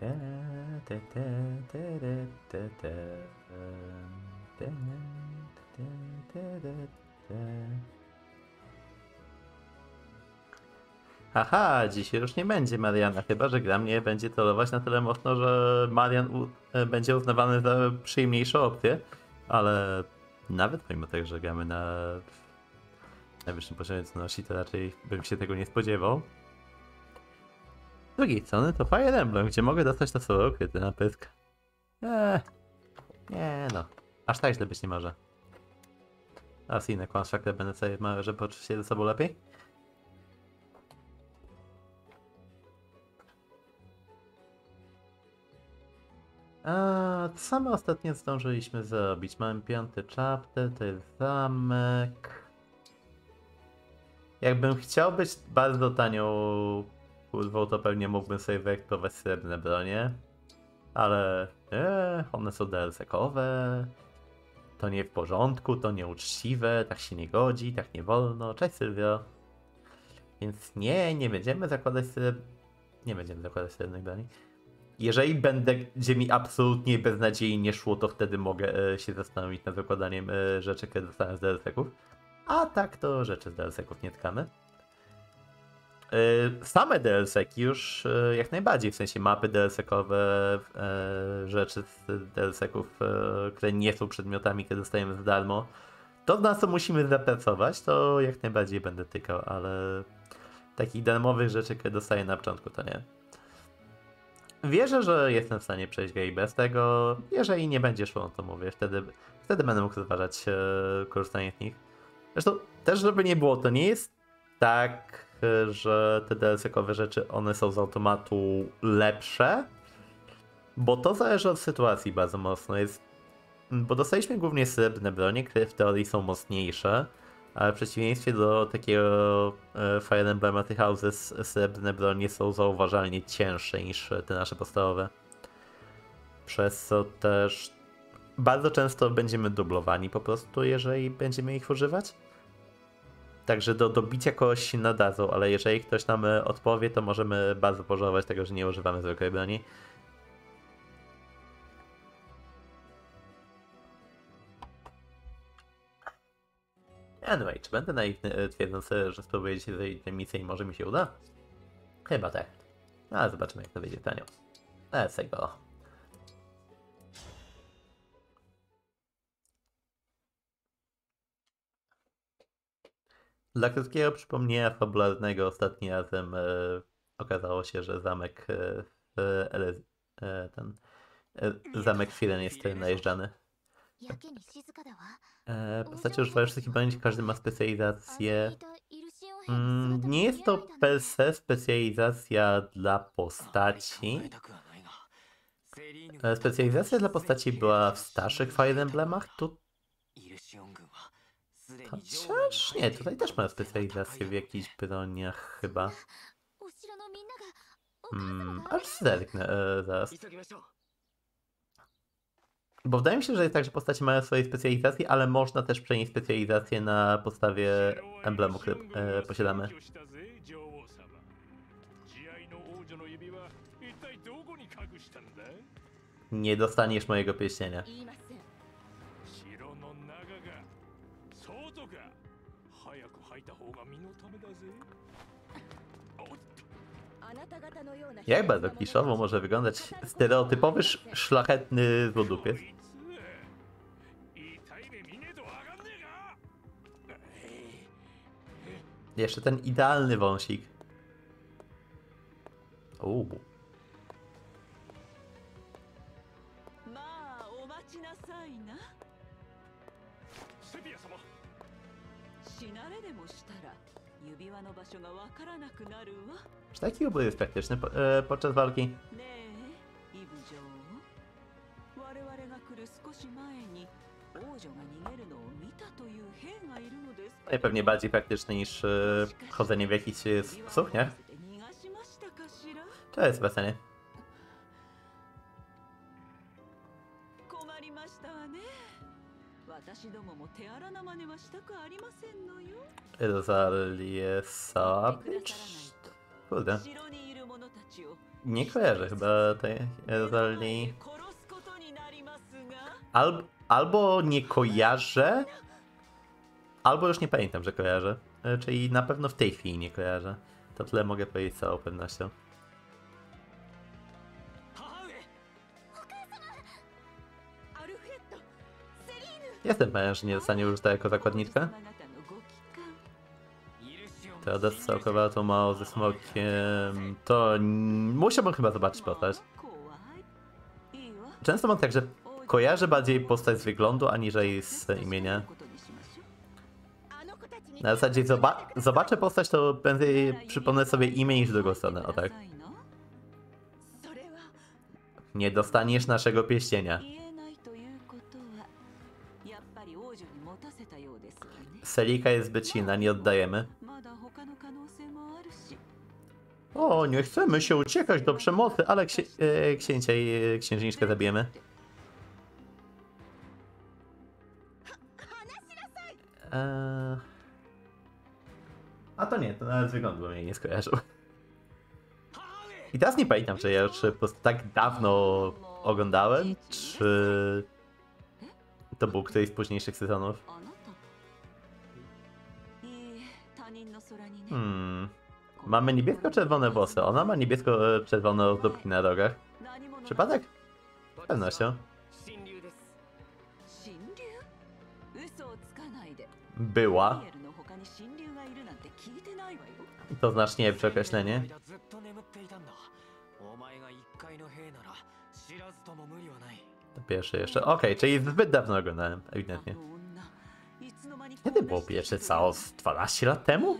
te, te, tere, te, te, te, te, te, te, te. Haha, dzisiaj już nie będzie Mariana, chyba że gra mnie będzie trollować na tyle mocno, że Marian będzie uznawany za przyjemniejszą opcję, ale nawet pomimo tego, że gramy na najwyższym poziomie trudności, to raczej bym się tego nie spodziewał. Z drugiej strony to Fire Emblem, gdzie mogę dostać to słowo ukryty na pysk. Nie no, aż tak źle być nie może. A z inne kłamstwa, które będę sobie małe, żeby poczuć się ze sobą lepiej. Co my ostatnio zdążyliśmy zrobić? Mamy 5. chapter, to jest zamek. Jakbym chciał być bardzo tanią kurwą, to pewnie mógłbym sobie wyeksploatować srebrne bronie. Ale one są DLC-kowe. To nie w porządku, to nieuczciwe, tak się nie godzi, tak nie wolno. Cześć Sylwio. Więc nie będziemy zakładać Nie będziemy zakładać srebrnych broni. Jeżeli będzie mi absolutnie beznadziejnie szło, to wtedy mogę się zastanowić nad zakładaniem rzeczy, które dostanę z DLC-ków. A tak to rzeczy z DLC-ków nie tkamy. Same DLC-ki już jak najbardziej, w sensie mapy DLC-kowe, rzeczy z DLC-ków, które nie są przedmiotami, które dostajemy za darmo. To, na co musimy zapracować, to jak najbardziej będę tykał, ale takich darmowych rzeczy, które dostaję na początku, to nie. Wierzę, że jestem w stanie przejść grę i bez tego. Jeżeli nie będzie szło, to mówię, wtedy będę mógł rozważać korzystanie z nich. Zresztą też, żeby nie było, to nie jest tak, że te DLC-kowe rzeczy, one są z automatu lepsze, bo to zależy od sytuacji bardzo mocno. Bo dostaliśmy głównie srebrne bronie, które w teorii są mocniejsze, ale w przeciwieństwie do takiego Fire Emblema Three Houses, srebrne bronie są zauważalnie cięższe niż te nasze podstawowe. Przez co też bardzo często będziemy dublowani po prostu, jeżeli będziemy ich używać. Także do bicia kogoś się nadadzą, ale jeżeli ktoś nam odpowie, to możemy bardzo pożałować tego, że nie używamy zwykłej broni. Anyway, czy będę naiwny twierdząc, że spróbuję dzisiaj zrobić tę misję i może mi się uda? Chyba tak. Ale zobaczymy, jak to wyjdzie tanio. Let's go. Dla krótkiego przypomnienia fabularnego ostatnim razem okazało się, że zamek zamek Firen jest najeżdżany. Postacie używają wszystkich broni, każdy ma specjalizację. Nie jest to per se specjalizacja dla postaci. Specjalizacja dla postaci była w starszych Fire Emblemach. Chociaż nie, tutaj też ma specjalizację w jakichś broniach chyba. Aż zerknę zaraz. Bo wydaje mi się, że jest tak, że postacie mają swoje specjalizacje, ale można też przenieść specjalizację na podstawie emblemu, który posiadamy. Nie dostaniesz mojego pierścienia. Jak bardzo kliszowo może wyglądać stereotypowy szlachetny złodupiec? Jeszcze ten idealny wąsik. Uuu. Czy taki ubój jest praktyczny podczas walki? No i pewnie bardziej praktyczny niż chodzenie w jakichś sukniach. To jest wesenie. Rosalie Sabridge? Kurde. Nie kojarzę chyba tej Rosalii. Albo nie kojarzę, albo już nie pamiętam, że kojarzę. Czyli na pewno w tej chwili nie kojarzę. To tyle mogę powiedzieć z całą pewnością. Jestem pewien, że nie zostanie użyta jako zakładniczka. Teraz całkowała to mało ze smokiem. To musiałbym chyba zobaczyć postać. Często mam tak, że kojarzę bardziej postać z wyglądu, aniżeli z imienia. Na zasadzie zobaczę postać, to prędzej przypomnę sobie imię niż drugą stronę, o tak. Nie dostaniesz naszego pierścienia. Selika jest zbyt silna, nie oddajemy. O, nie chcemy się uciekać do przemocy, ale księcia i księżniczkę zabijemy. A to nie, to nawet z wyglądu mnie nie skojarzył. I teraz nie pamiętam, czy ja już po prostu tak dawno oglądałem, czy to był któryś z późniejszych sezonów. Mamy niebiesko-czerwone włosy, ona ma niebiesko-czerwone ozdóbki na rogach. Przypadek? Z pewnością. Była. To znacznie lepsze określenie. To pierwsze jeszcze. Okej, czyli zbyt dawno oglądałem, ewidentnie. Kiedy było pierwsze cało? 12 lat temu?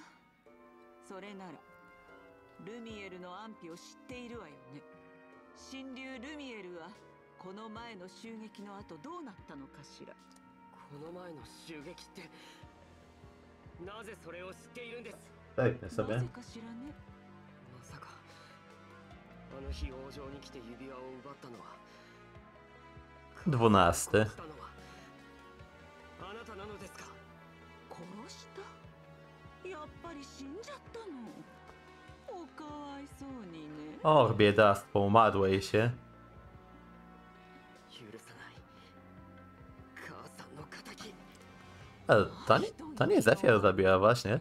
Pewnie sobie. 12. Och, biedactwo, umarłej się. Ale to nie Zefia zabiła właśnie.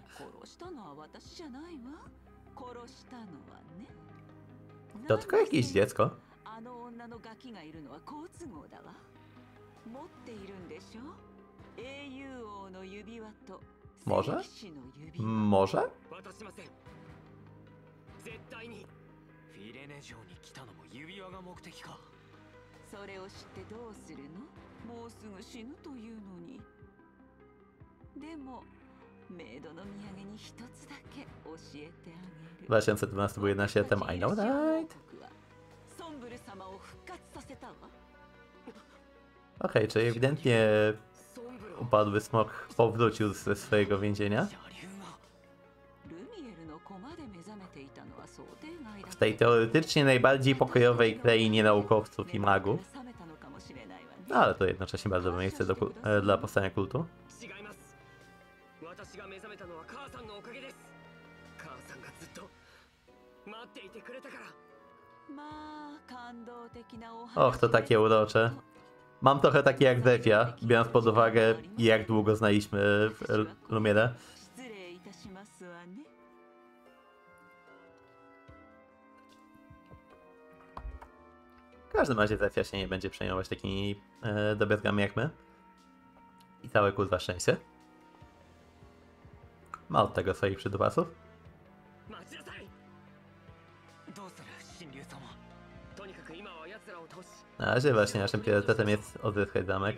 To tylko jakieś dziecko. Może? Może? W 2012 był 11 lat temu, I know that. Okej, czyli ewidentnie upadły smok powrócił ze swojego więzienia. W tej teoretycznie najbardziej pokojowej krainie naukowców i magów. No, ale to jednocześnie bardzo dobre miejsce dla powstania kultu. Och, to takie urocze. Mam trochę takie jak Zefia, biorąc pod uwagę, jak długo znaliśmy Lumierę. W każdym razie Zefia się nie będzie przejmować takimi drobiazgami jak my. I całe kurwa szczęście. Ma od tego swoich przydupasów. Na razie właśnie naszym priorytetem jest odzyskać zamek.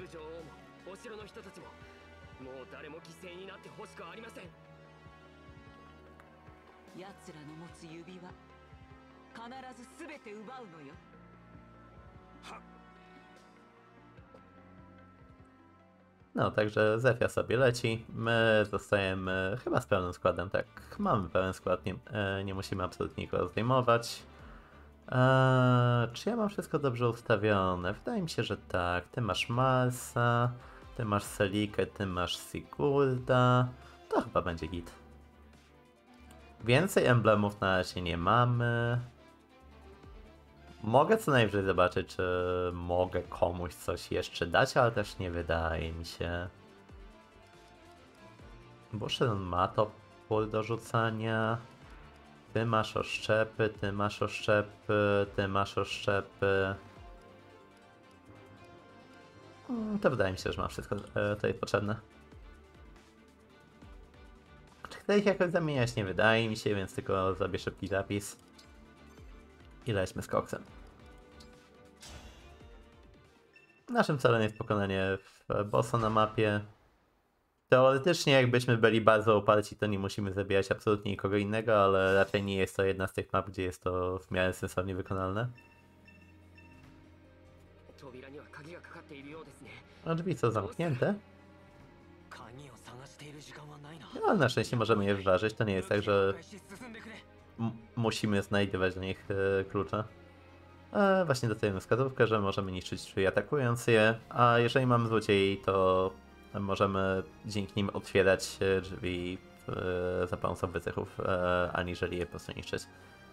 No, także Zefia sobie leci. My zostajemy chyba z pełnym składem, tak. Mamy pełen skład, nie musimy absolutnie nikogo zdejmować. Czy ja mam wszystko dobrze ustawione? Wydaje mi się, że tak. Ty masz Marsa, ty masz Selikę, ty masz Sigurda. To chyba będzie git. Więcej emblemów na razie nie mamy. Mogę co najwyżej zobaczyć, czy mogę komuś coś jeszcze dać, ale też nie wydaje mi się. Bushiron ma to pól do rzucania. Ty masz oszczepy, ty masz oszczepy, ty masz oszczepy. To wydaje mi się, że mam wszystko, co jest potrzebne. Czy chcę ich jakoś zamieniać? Nie wydaje mi się, więc tylko zrobię szybki zapis. I lećmy z koksem. Naszym celem jest pokonanie bossa na mapie. Teoretycznie jakbyśmy byli bardzo oparci, to nie musimy zabijać absolutnie nikogo innego, ale raczej nie jest to jedna z tych map, gdzie jest to w miarę sensownie wykonalne. A drzwi są zamknięte. No, ale na szczęście możemy je wyważyć, to nie jest tak, że musimy znajdywać do nich klucze. Właśnie dostajemy wskazówkę, że możemy niszczyć drzwi atakując je, a jeżeli mamy złodziei, to możemy dzięki nim otwierać drzwi za pomocą wycechów, aniżeli je po prostu niszczyć.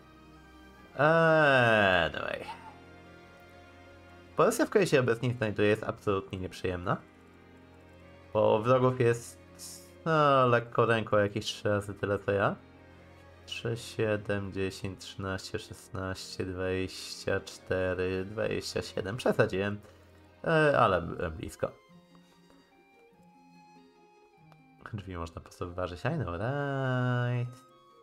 Anyway. Pozycja, w której się obecnie znajduję, jest absolutnie nieprzyjemna. Bo wrogów jest lekko ręką jakieś 3 razy tyle co ja. 3, 7, 10, 13, 16, 24, 27. Przesadziłem, ale byłem blisko. Drzwi można po prostu wyważyć. I know, right.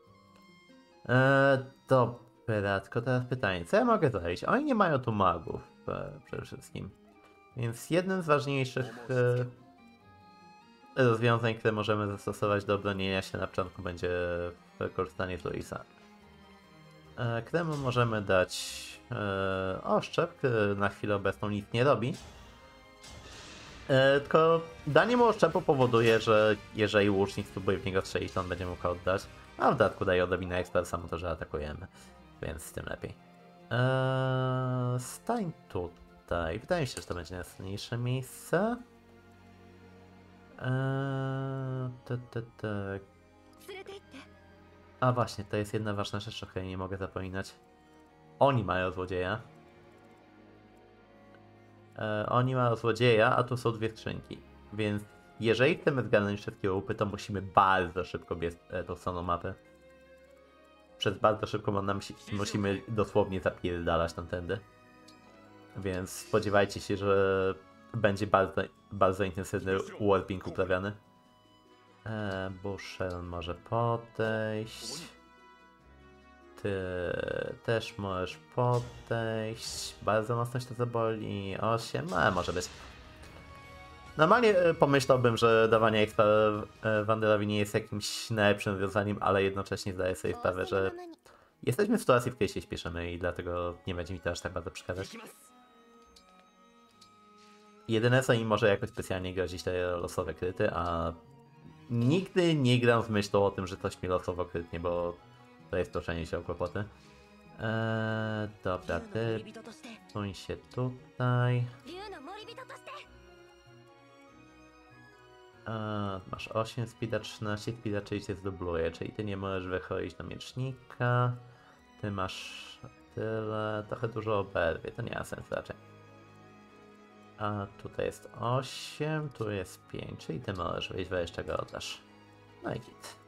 Dobra, tylko teraz pytanie. Co ja mogę zrobić? Oni nie mają tu magów przede wszystkim. Więc jednym z ważniejszych rozwiązań, które możemy zastosować do obronienia się na początku, będzie korzystanie z Luisa. Któremu możemy dać oszczep, który na chwilę obecną nic nie robi. Tylko danie mu oszczepu powoduje, że jeżeli łucznik spróbuje w niego strzelić, to on będzie mógł oddać. A w dodatku daje odrobinę ekstra samo to, że atakujemy. Więc tym lepiej. Stań tutaj. Wydaje mi się, że to będzie najcenniejsze miejsce. Tak. A właśnie, to jest jedna ważna rzecz, o której nie mogę zapominać. Oni mają złodzieja. Oni mają złodzieja, a tu są 2 skrzynki. Więc jeżeli chcemy zgarnąć wszystkie łupy, to musimy bardzo szybko biec tą stroną mapy. Przez bardzo szybko musimy dosłownie zapierdalać tamtędy. Więc spodziewajcie się, że będzie bardzo, bardzo intensywny warping uprawiany. Bushiron może podejść. Ty też możesz podejść. Bardzo mocno się to zaboli. 8, ale może być. Normalnie pomyślałbym, że dawanie expa Wanderowi nie jest jakimś najlepszym rozwiązaniem, ale jednocześnie zdaję sobie sprawę, że jesteśmy w sytuacji, w której się śpieszymy i dlatego nie będzie mi to aż tak bardzo przeszkadzać. Jedyne co im może jakoś specjalnie grozić te losowe kryty, a nigdy nie gram z myślą o tym, że coś mi losowo krytnie, bo to jest toczenie się o kłopoty. Dobra, ty suń się tutaj. Masz 8 speeda, 13 speeda, czyli cię zdubluje, czyli ty nie możesz wychodzić do miecznika. Ty masz tyle, trochę dużo oberwie, to nie ma sensu raczej. A tutaj jest 8, tu jest 5, czyli ty możesz wyjść, weź czego oddasz. No i git.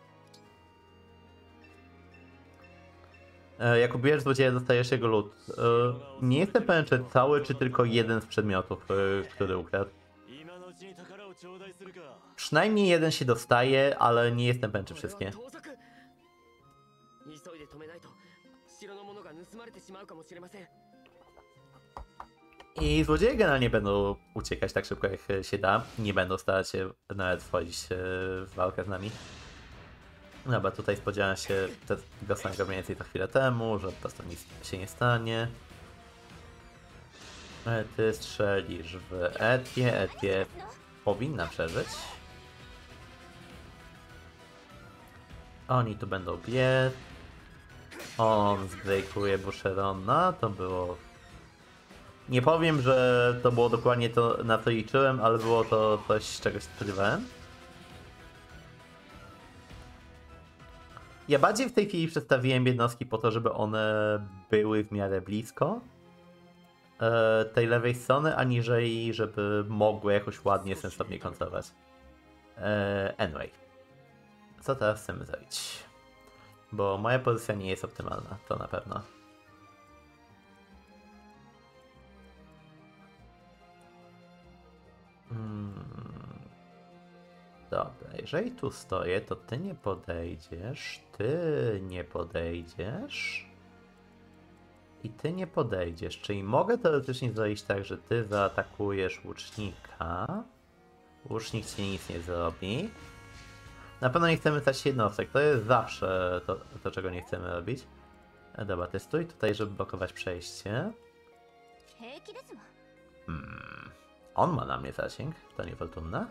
Jak ubijesz złodzieja, dostajesz jego loot. Nie jestem pewien, czy cały, czy tylko jeden z przedmiotów, który ukradł. Przynajmniej jeden się dostaje, ale nie jestem pewien, czy wszystkie. I złodzieje generalnie będą uciekać tak szybko, jak się da. Nie będą starać się nawet wchodzić w walkę z nami. Dobra, tutaj spodziewałem się tego samego mniej więcej to chwilę temu, że po prostu nic się nie stanie. Ty strzelisz w Etię. Etię powinna przeżyć. Oni tu będą biec. On zbrejkuje Bushirona. To było... Nie powiem, że to było dokładnie to, na co liczyłem, ale było to coś, czego się spodziewałem. Ja bardziej w tej chwili przedstawiłem jednostki po to, żeby one były w miarę blisko tej lewej strony, aniżeli żeby mogły jakoś ładnie, sensownie kontrolować. Anyway. Co teraz chcemy zrobić? Bo moja pozycja nie jest optymalna, to na pewno. Dobra, jeżeli tu stoję, to ty nie podejdziesz, ty nie podejdziesz i ty nie podejdziesz, czyli mogę teoretycznie zrobić tak, że ty zaatakujesz łucznika. Łucznik ci nic nie zrobi. Na pewno nie chcemy stać jednostek, to jest zawsze to czego nie chcemy robić. Dobra, ty stój tutaj, żeby blokować przejście. On ma na mnie zasięg, to niefortunne.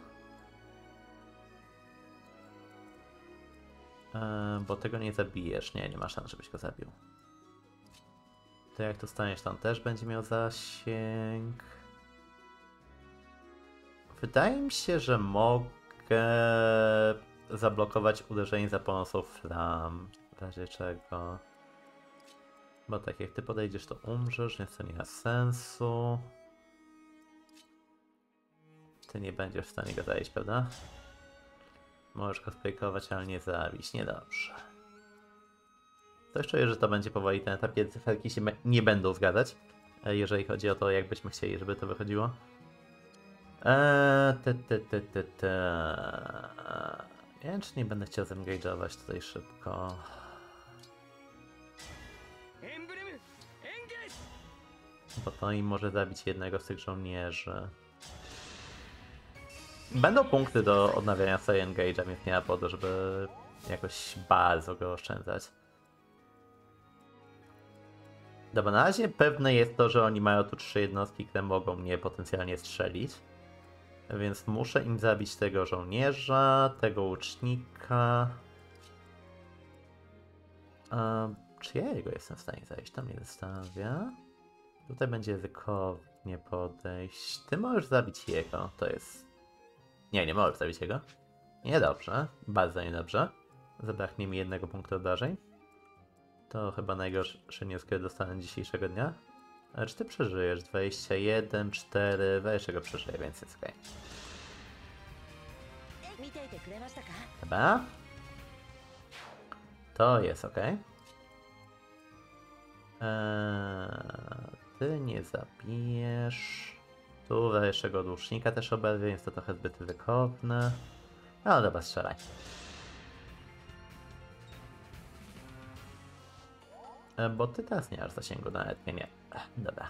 Bo tego nie zabijesz. Nie ma szans, żebyś go zabił. To jak tu staniesz, tam też będzie miał zasięg. Wydaje mi się, że mogę zablokować uderzenie za pomocą flam. W razie czego. Bo tak jak ty podejdziesz, to umrzesz, więc to nie ma sensu. Ty nie będziesz w stanie go zajść, prawda? Możesz go sprajkować, ale nie zabić. Niedobrze. Coś czuję, że to będzie powoli ten etap, kiedy cyferki się nie będą zgadzać, jeżeli chodzi o to, jak byśmy chcieli, żeby to wychodziło. Nie wiem, czy nie będę chciał zengage'ować tutaj szybko. Bo to im może zabić jednego z tych żołnierzy. Będą punkty do odnawiania sobie engage'a, więc nie ma po to, żeby jakoś bardzo go oszczędzać. Dobra, na razie pewne jest to, że oni mają tu 3 jednostki, które mogą mnie potencjalnie strzelić. Więc muszę im zabić tego żołnierza, tego łucznika. Czy ja jego jestem w stanie zajść? To mnie wystawia. Tutaj będzie ryzykownie podejść. Ty możesz zabić jego, to jest... Nie możesz zabić jego. Niedobrze, bardzo niedobrze. Zabraknie mi jednego punktu obrażeń. To chyba najgorszy news, który dostanę dzisiejszego dnia. Ale czy ty przeżyjesz? 21, 4, weź go przeżyję, więc jest okej. Dobra. To jest okej. Ty nie zabijesz. Tu jeszcze go dłużnika też oberwie, więc to trochę zbyt ryzykowne. No dobra, strzelaj. Bo ty teraz nie masz zasięgu nawet, nie. Dobra.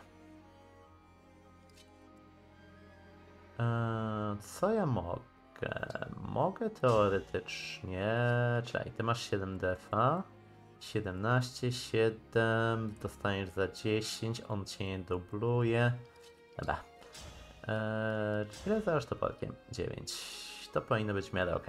Co ja mogę? Mogę teoretycznie... Czekaj, ty masz 7 defa. 17, 7, dostaniesz za 10, on cię nie dubluje. Dobra. Ile zaraż toporkiem? 9. To powinno być w miarę ok.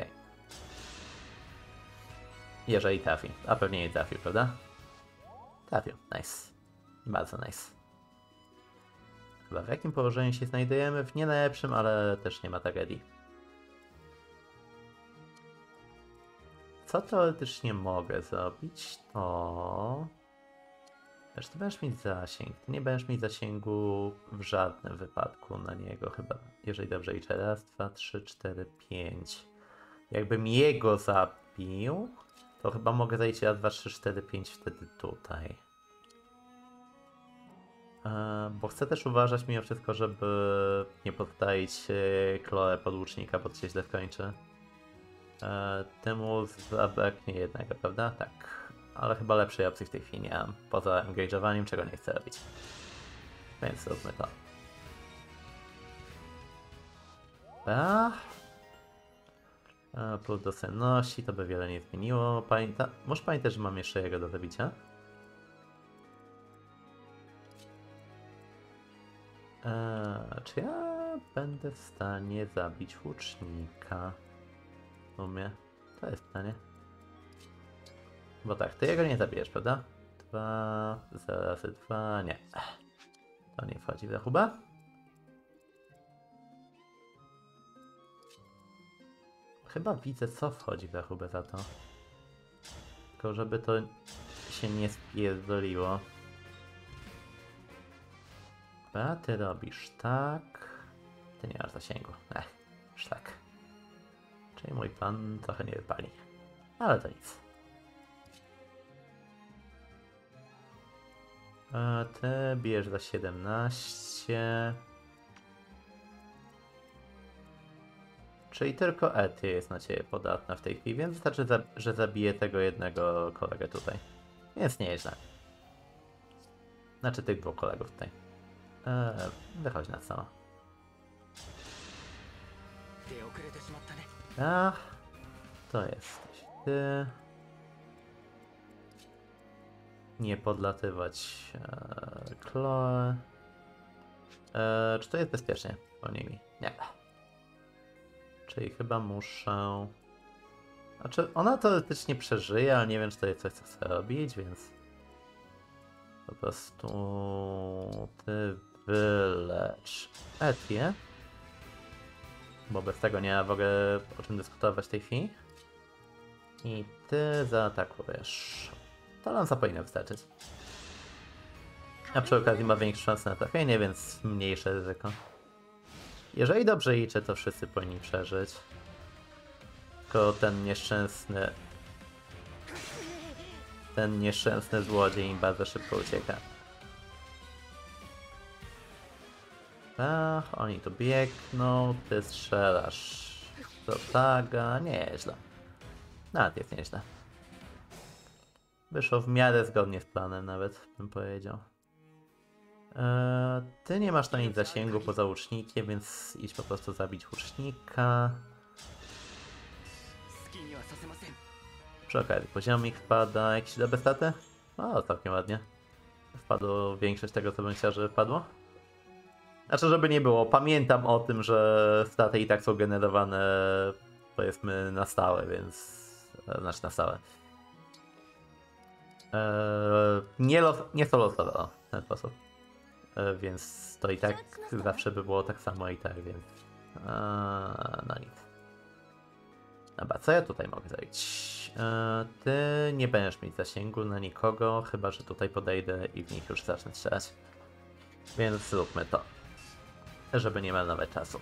Jeżeli trafi. A pewnie nie trafił, prawda? Trafił. Nice. Bardzo nice. Chyba w jakim położeniu się znajdujemy? W nie najlepszym, ale też nie ma tragedii. Co teoretycznie mogę zrobić, to... Wiesz, ty będziesz mieć zasięg. Ty nie będziesz mieć zasięgu w żadnym wypadku na niego chyba. Jeżeli dobrze liczę. Raz, 2, 3, 4, 5. Jakbym jego zabił, to chyba mogę zajść raz, 2, 3, 4, 5 wtedy tutaj. Bo chcę też uważać mimo wszystko, żeby nie podstawić Chloe podłucznika, bo to się źle skończy. Temu zabraknie jednego, prawda? Tak. Ale chyba lepszej opcji w tej chwili nie mam. Poza engage'owaniem, czego nie chcę robić. Więc zróbmy to. Plus do senności, to by wiele nie zmieniło. Może pamiętać, że mam jeszcze jego do zabicia. Czy ja będę w stanie zabić łucznika? W sumie, to jest pytanie. Bo tak, ty jego nie zabijesz, prawda? 2, 0 razy 2, nie. To nie wchodzi w rachubę. Chyba widzę, co wchodzi w rachubę za to. Tylko żeby to się nie spierdoliło. A ty robisz tak. Ty nie masz zasięgu. Szlak. Czyli mój pan trochę nie wypali. Ale to nic. A ty bijesz za 17. Czyli tylko Ety jest na ciebie podatna w tej chwili, więc wystarczy, że zabije tego jednego kolegę tutaj. Więc nie jest źle. Znaczy tych dwóch kolegów tutaj. Wychodź na sama. Ach, to jesteś ty. Nie podlatywać Chloe. Czy to jest bezpiecznie? Powiem mi. Nie. Czyli chyba muszę... Znaczy, ona teoretycznie przeżyje, ale nie wiem, czy to jest coś, co chcę robić, więc... Po prostu... Ty wylecz Etię. Bo bez tego nie ma w ogóle o czym dyskutować w tej chwili. I ty zaatakujesz. To lansa powinna wystarczyć. A przy okazji ma większą szansę na trafienie, więc mniejsze ryzyko. Jeżeli dobrze liczę, to wszyscy powinni przeżyć. Tylko ten nieszczęsny... Ten nieszczęsny złodziej im bardzo szybko ucieka. Ach, oni tu biegną, ty strzelasz do taga, nieźle. Nawet jest nieźle. Wyszło w miarę zgodnie z planem nawet, bym powiedział. Ty nie masz na nic zasięgu poza łucznikiem, więc idź po prostu zabić łucznika. Przy okazji poziomik wpada, jakieś dobre staty? O, całkiem ładnie. Wpadło większość tego, co bym chciał, żeby wpadło. Znaczy, żeby nie było, pamiętam o tym, że staty i tak są generowane, powiedzmy, na stałe, więc... Znaczy na stałe. Nie są losowe, w ten sposób. Więc to i tak zawsze by było tak samo i tak, więc... No nic. Dobra, co ja tutaj mogę zrobić? Ty nie będziesz mieć zasięgu na nikogo, chyba że tutaj podejdę i w nich już zacznę strzelać. Więc zróbmy to. Żeby nie marnować czasu.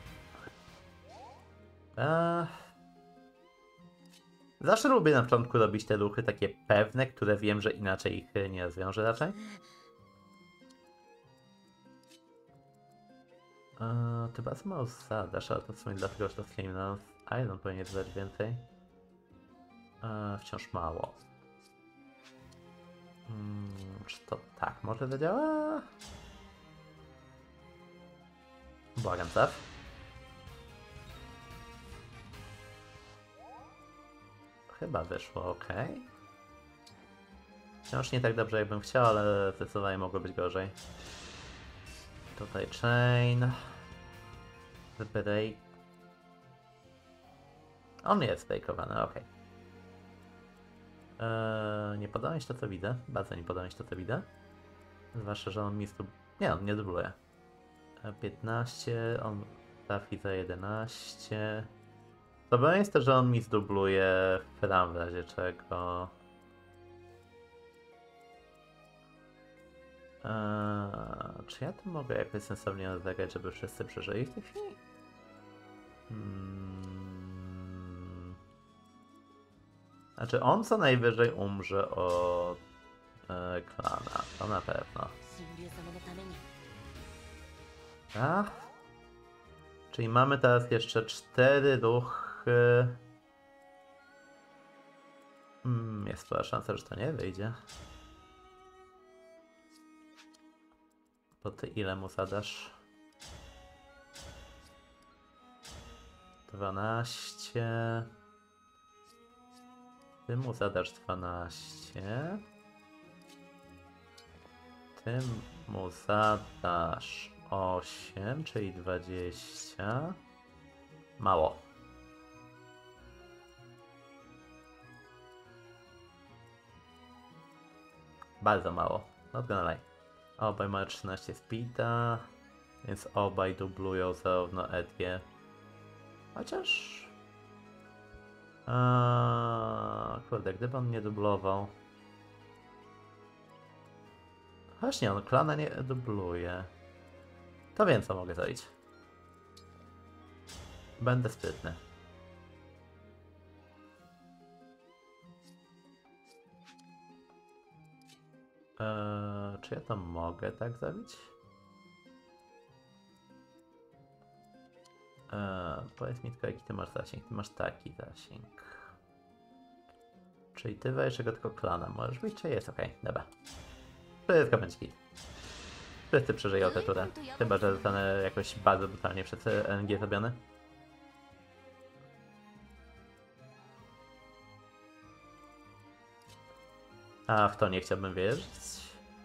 Zawsze lubię na początku robić te ruchy takie pewne, które wiem, że inaczej ich nie rozwiążę raczej. Ty bardzo mało zadasz, ale to w sumie dlatego, że to Flame Lance Iron powinien zadać więcej. Wciąż mało. Czy to tak może zadziała? Błagam, tak? Chyba wyszło ok. Wciąż nie tak dobrze, jakbym chciał, ale zdecydowanie mogło być gorzej. Tutaj chain. The break. On jest fejkowany, ok. Nie podoba mi się to, co widzę. Bardzo nie podoba mi się to, co widzę. Zwłaszcza, że on mi nie, on nie dubluje. 15, on trafi za 11. Problem jest to, że on mi zdubluje Fram w razie czego. Czy ja to mogę jakoś sensownie rozegrać, żeby wszyscy przeżyli w tej chwili? Znaczy on co najwyżej umrze od klana, to na pewno. Ach. Czyli mamy teraz jeszcze 4 ruchy. Jest spora szansa, że to nie wyjdzie. To ty ile mu zadasz? 12. Ty mu zadasz 12. Ty mu zadasz 8, czyli 20. Mało. Bardzo mało. Not gonna lie. Obaj mają 13 speeda, więc obaj dublują zarówno Etię. Chociaż... Kurde, gdyby on nie dublował. Właśnie, on klana nie dubluje. To wiem, co mogę zrobić. Będę sprytny. Czy ja to mogę tak zrobić? Powiedz mi tylko, jaki ty masz zasięg. Ty masz taki zasięg. Czyli ty weź tylko klana możesz być, czy jest ok? Dobra. Wszystko będzie git. Wszyscy przeżyją tę turę. Chyba, że zostanę jakoś bardzo brutalnie przez NG zrobiony. A w to nie chciałbym wierzyć.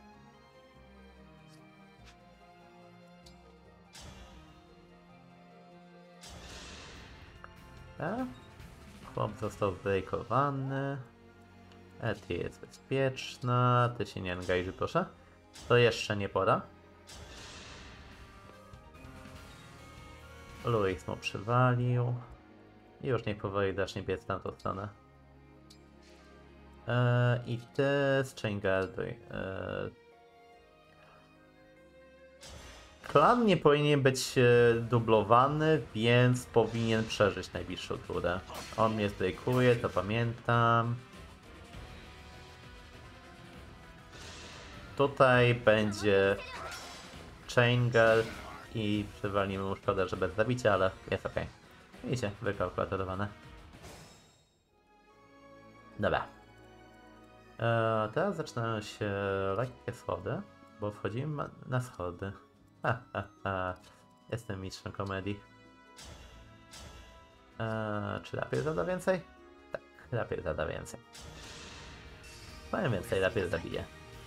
Chłop został zbrejkowany. Ty jest bezpieczna. Ty się nie angażuj, proszę. To jeszcze nie pora. Luix mu przywalił. I już niech powoli zacznie biec w tamtą stronę. I ty z Chainguarduj. Klan nie powinien być dublowany, więc powinien przeżyć najbliższą turę. On mnie zbrejkuje, to pamiętam. Tutaj będzie Chainguard i przywalimy mu szkodę, że bez zabicia, ale jest ok. Widzicie, wykalkulowane. Dobra. Teraz zaczynają się lekkie schody, bo wchodzimy na schody. Jestem mistrzem komedii. Czy rapier zada więcej? Tak, rapier zada więcej. Powiem więcej, rapier zabije.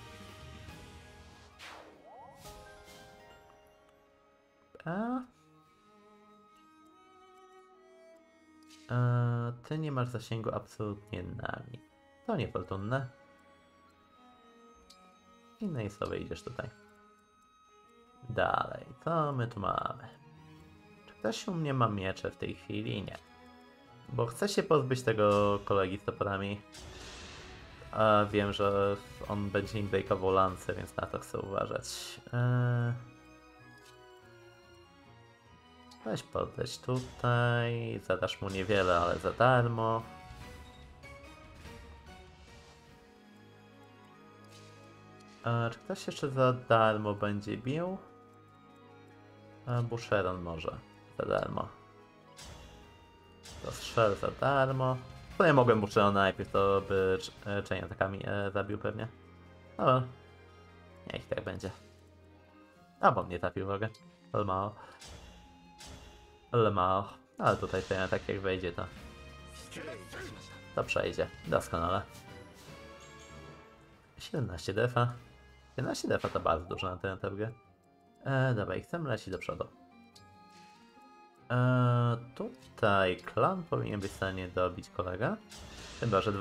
Ty nie masz zasięgu absolutnie na mnie. To niefortunne. I i sobie idziesz tutaj. Dalej, co my tu mamy? Czy ktoś u mnie ma miecze w tej chwili? Nie. Bo chcę się pozbyć tego kolegi z toporami. A wiem, że on będzie im breakował lance, więc na to chcę uważać. Weź podleć tutaj. Zadasz mu niewiele, ale za darmo. Czy ktoś jeszcze za darmo będzie bił? Busheron może za darmo. To strzel za darmo. To nie mogłem Busherona najpierw, to by chain atakami zabił pewnie. No, niech tak będzie. A bo mnie trafił w nogę. Ale mało. Ale mało. Ale tutaj chain atak jak wejdzie to przejdzie. Doskonale. 17 defa. 17 defa to bardzo dużo na tę targę. Dobra, i chcemy lecieć do przodu. Tutaj klan powinien być w stanie dobić kolegę. Chyba, że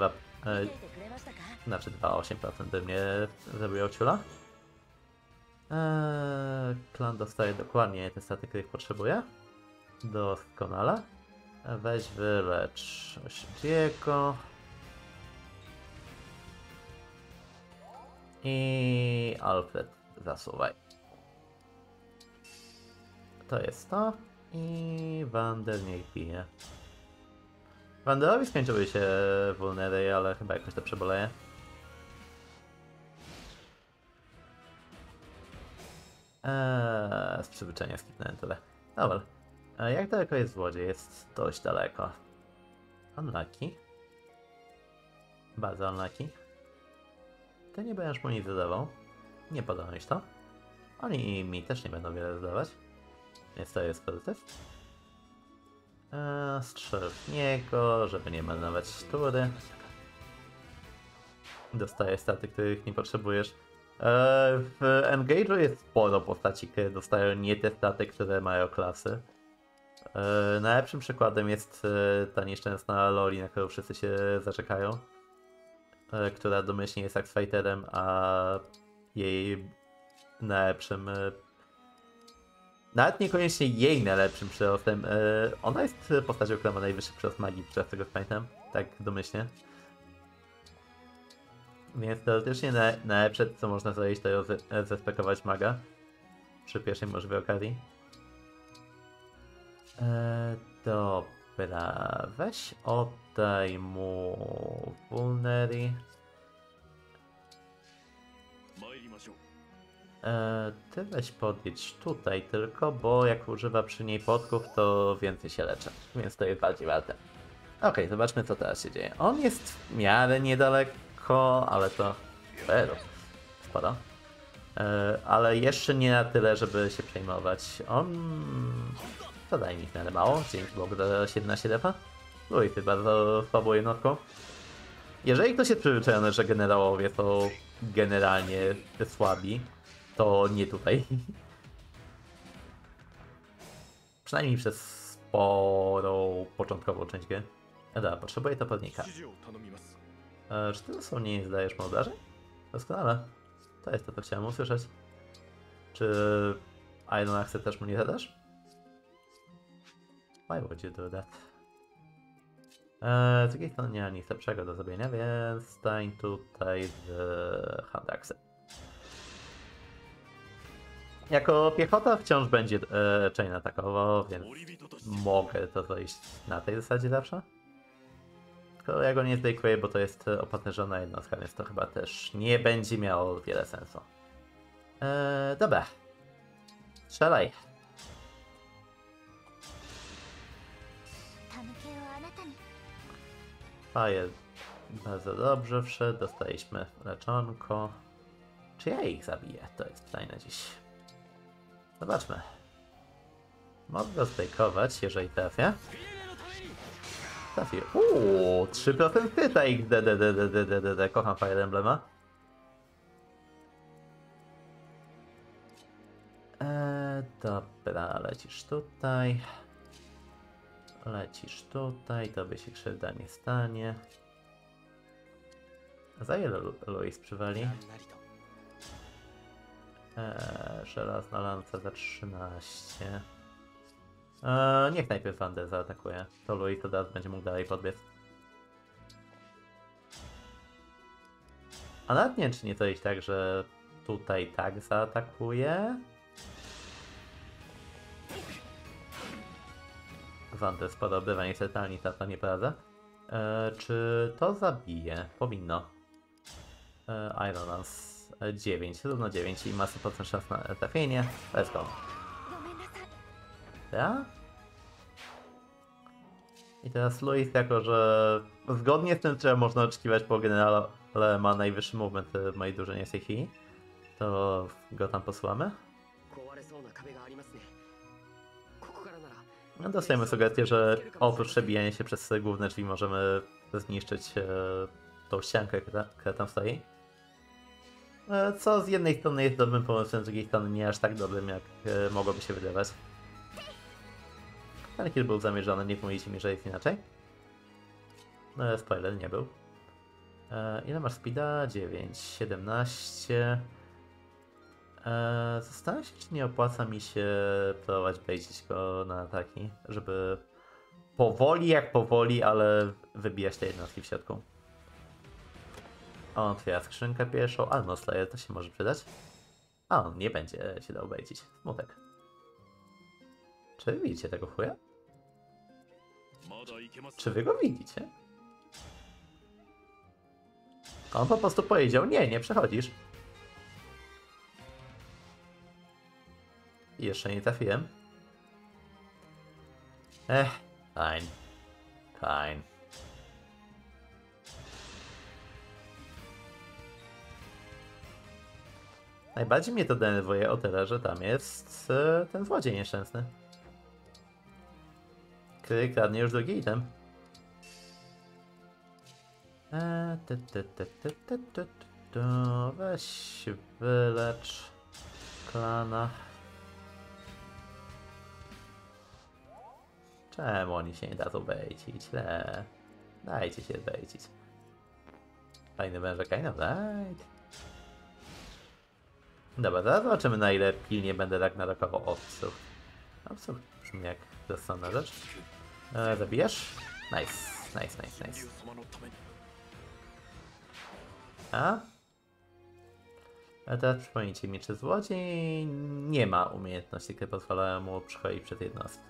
2,8% by mnie zrobiło ciula. Klan dostaje dokładnie te staty, których potrzebuje. Doskonale. Weź wylecz Oshidiego. I Alfred zasuwaj. To jest to. I Wander niech bije. Wanderowi skończyły się vulnery, ale chyba jakoś to przeboleje. Z przyzwyczajenia skipnąłem tyle. Dobra. Jak daleko jest złodziej? Jest dość daleko. Unlucky. Bardzo unlucky. Ty nie będziesz mu nic zadawał. Nie podałeś to. Oni mi też nie będą wiele zadawać. Więc to jest pozytyw. Strzel w niego, żeby nie marnować tury. Dostaję staty, których nie potrzebujesz. W Engage'u jest sporo postaci, które dostają nie te staty, które mają klasy. Najlepszym przykładem jest ta nieszczęsna Loli, na którą wszyscy się zaczekają. Która domyślnie jest Axfighterem, a jej najlepszym... Nawet niekoniecznie jej najlepszym przyrostem. Ona jest postacią, która ma najwyższy przyrost magii, przez tego pamiętam. Tak domyślnie. Więc teoretycznie najlepsze co można zrobić to zespekować maga. Przy pierwszej możliwej okazji. Dobra, weź oddaj mu Vulneri. Ty weź podjedź tutaj tylko, bo jak używa przy niej podków, to więcej się leczy, więc to jest bardziej warte. Okej, zobaczmy co teraz się dzieje. On jest w miarę niedaleko, ale to sporo. Ale jeszcze nie na tyle, żeby się przejmować. On zadaje mi w miarę mało, dzięki Bogu za 17 defa. No i ty bardzo słabą jednostką. Jeżeli ktoś jest przyzwyczajony, że generałowie są generalnie słabi, to nie tutaj. Przynajmniej przez sporą początkową część gry. Dobra, potrzebuję topodnika. Czy ty dosłownie nie zdajesz mu obrażeń? Doskonale. To jest to, co chciałem usłyszeć. Czy Iron Axe też mu nie zadasz? Why would you do that? Z drugiej strony nie ma nic lepszego do zrobienia, więc stań tutaj z Hand Axe. Jako piechota wciąż będzie chain atakował, więc mogę to zrobić na tej zasadzie zawsze. Tylko ja go nie zdejkuję, bo to jest opaterzona jednostka, więc to chyba też nie będzie miało wiele sensu. Dobra. Strzelaj. Fire bardzo dobrze wszedł, dostaliśmy leczonko. Czy ja ich zabiję? To jest pytanie na dziś. Zobaczmy. Mogę go zdejkować, jeżeli trafię. Trafię. 3% pyta XD. Kocham Fire Emblema. Dobra, lecisz tutaj. Lecisz tutaj, tobie się krzywda nie stanie. Za ile Louis przywali? Żelazna lanca za 13. Niech najpierw Wander zaatakuje. To Louis to teraz będzie mógł dalej podbiec. A nawet nie wiem, czy nie to jest tak, że tutaj tak zaatakuje. Wander sporo obrywa, niestety ani ta nie poradza. Czy to zabije? Powinno. Iron Lance 9, równo 9 i ma 100% szans na trafienie. Let's go. Ja? I teraz Louis, jako że zgodnie z tym, czego można oczekiwać po generale, ma najwyższy movement w mojej drużynie w tej chwili, to go tam posłamy. No, dostajemy sugestię, że oprócz przebijania się przez główne drzwi możemy zniszczyć tą ściankę, która tam stoi. Co z jednej strony jest dobrym pomysłem, z drugiej strony nie aż tak dobrym, jak mogłoby się wydawać. Ten kill był zamierzony, nie mówicie mi, że jest inaczej. No, spoiler, nie był. Ile masz speeda? 9, 17. Zastanawiam się, czy nie opłaca mi się próbować bejcić go na ataki, żeby powoli jak powoli, ale wybijać te jednostki w środku. On otwiera skrzynkę pierwszą, Armor Slayer to się może przydać. A on nie będzie się dał bejcić. Smutek. Czy wy widzicie tego chuja? Czy wy go widzicie? On po prostu powiedział, nie przechodzisz. I jeszcze nie trafiłem. Fine. Fine. Najbardziej mnie to denerwuje o tyle, że tam jest ten złodziej nieszczęsny. Który kradnie już drugi item. Weź wylecz klana. Czemu oni się nie dadzą bejcić? Dajcie się bejcić. Fajny wężek, no right. Dobra, zaraz zobaczymy, na ile pilnie będę tak nadakował obsług. Obsług brzmi jak rozsądna rzecz. Zabijasz? Nice. nice. A teraz przypomnijcie mi, czy złodziej nie ma umiejętności, które pozwalają mu przechodzić przez jednostki.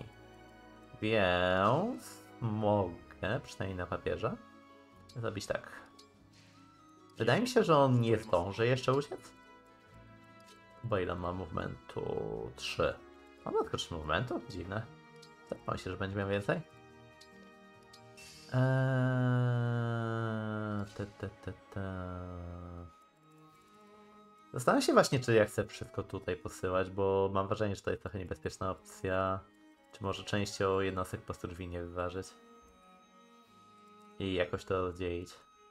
Więc mogę, przynajmniej na papierze, zrobić tak. Wydaje mi się, że on nie zdąży jeszcze uciec. Bo ile ma movementu? 3. Mam tylko 3 movementu? Dziwne. Zapomnę się, że będzie miał więcej. Zastanawiam się właśnie, czy ja chcę wszystko tutaj posyłać, bo mam wrażenie, że to jest trochę niebezpieczna opcja. Czy może częścią jednostek po prostu drzwi nie wyważyć i jakoś to rozdzielić.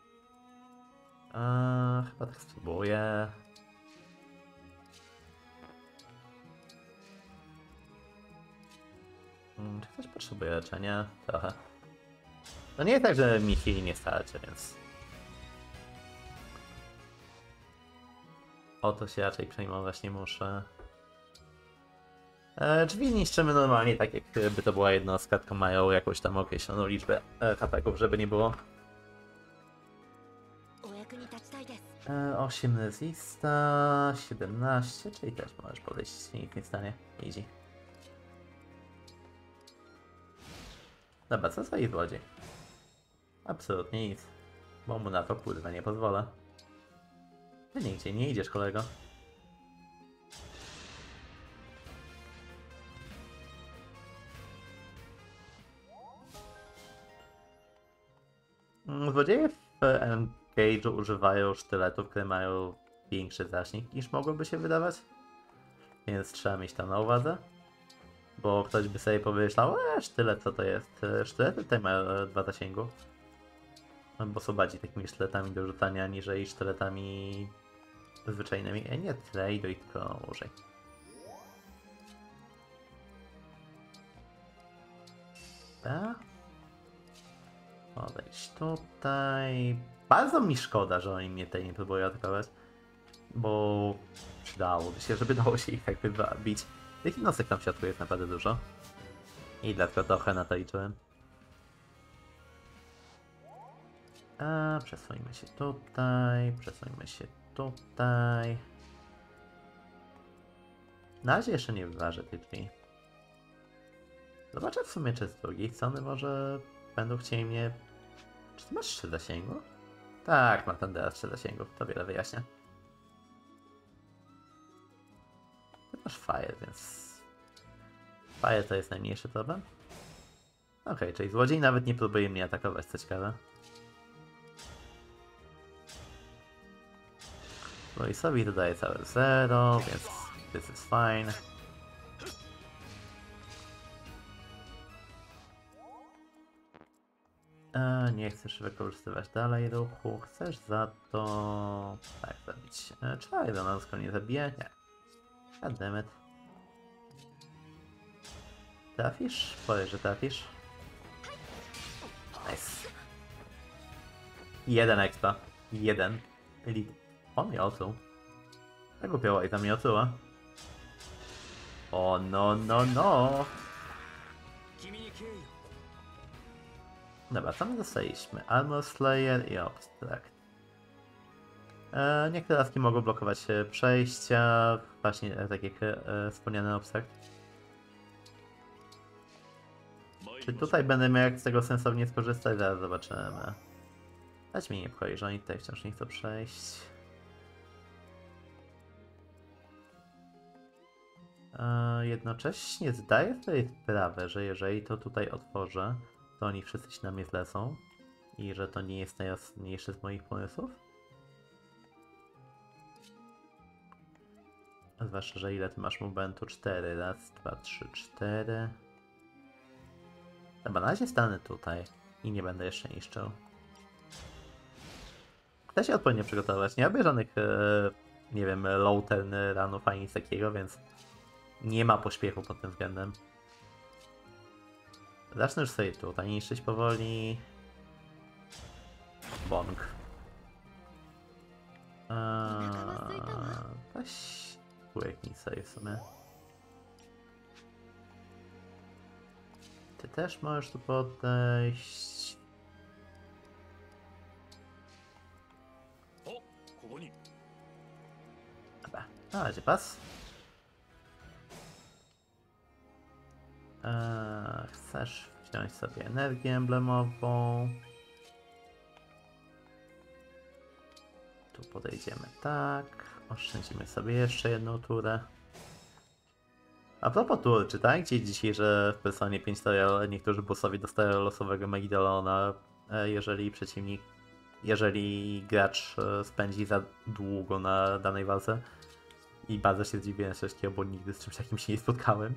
Chyba tak spróbuję. Czy ktoś potrzebuje leczenia? Trochę. No nie jest tak, że mi chwili nie starczy, więc... O to się raczej przejmować nie muszę. Drzwi niszczymy normalnie, tak jakby to była jednostka, tylko mają jakąś tam określoną liczbę hapeków, żeby nie było. 8 resista, 17, czyli też możesz podejść, nic nie stanie. Easy. Dobra, co za ich złodziej? Absolutnie nic. Bo mu na to kurwa nie pozwolę. Ty nigdzie nie idziesz, kolego. Złodzieje w Engage'u używają sztyletów, które mają większy zasięg niż mogłoby się wydawać. Więc trzeba mieć to na uwadze. Bo ktoś by sobie pomyślał, sztylet co to jest? Sztylety tutaj mają 2 zasięgu. Bo są bardziej takimi sztyletami do rzucania, aniżeli sztyletami zwyczajnymi. Nie tyle, idę i tylko użyj. Tak. Odejść tutaj. Bardzo mi szkoda, że oni mnie tutaj nie próbują atakować. Bo przydałoby się, żeby dało się ich jakby bić. Tych jednostek tam w środku jest naprawdę dużo. I dlatego trochę na to liczyłem. Przesuńmy się tutaj, przesuńmy się tutaj. Na razie jeszcze nie wyważę tych drzwi. Zobaczę w sumie, czy z drugiej strony może będą chcieli mnie... Czy ty masz 3 zasięgu? Tak, mam ten teraz 3 zasięgów, to wiele wyjaśnia. Ty masz fire, więc... Fire to jest najmniejszy problem. Okej, czyli złodziej nawet nie próbuje mnie atakować, co ciekawe. No i sobie dodaje całe 0, więc this is fine. Nie chcesz wykorzystywać dalej ruchu, chcesz za to... tak, zabić. Czy Ironowsko nie zabije? Nie. Goddammit. Trafisz? Powiedz, że trafisz. Nice. 1 expa. 1. Elite. On miotł. Tak głupio i tam miotła. O no. Dobra, co my dostaliśmy? Armor Slayer i Obstruct. Niektóre laski mogą blokować przejścia, właśnie tak jak wspomniany Obstruct. Czy tutaj będę miał jak z tego sensownie skorzystać? Zaraz zobaczymy. Dać mi nie pchoi, że oni tutaj wciąż nie chcą przejść. Jednocześnie zdaję sobie sprawę, że jeżeli to tutaj otworzę, to oni wszyscy się na mnie zlecą i że to nie jest najjasniejszy z moich pomysłów. Zwłaszcza, że ile ty masz momentu? 4. Raz, 2, 3, 4. Dobra, na razie stanę tutaj i nie będę jeszcze niszczył. Chcę się odpowiednio przygotować. Nie robię żadnych, nie wiem, low turn runów ani nic takiego, więc nie ma pośpiechu pod tym względem. Zacznę już sobie tutaj niszczyć powoli. Bong. Weź kłyknij sobie w sumie. Ty też możesz tu podejść. Dobra, na razie pas. Chcesz wziąć sobie energię emblemową. Tu podejdziemy tak. Oszczędzimy sobie jeszcze jedną turę. A propos tur, czytajcie dzisiaj, że w Personie 5 Royal niektórzy bossowie dostają losowego Magdalena, jeżeli gracz spędzi za długo na danej walce. I bardzo się zdziwiłem z wszystkiego, bo nigdy z czymś takim się nie spotkałem.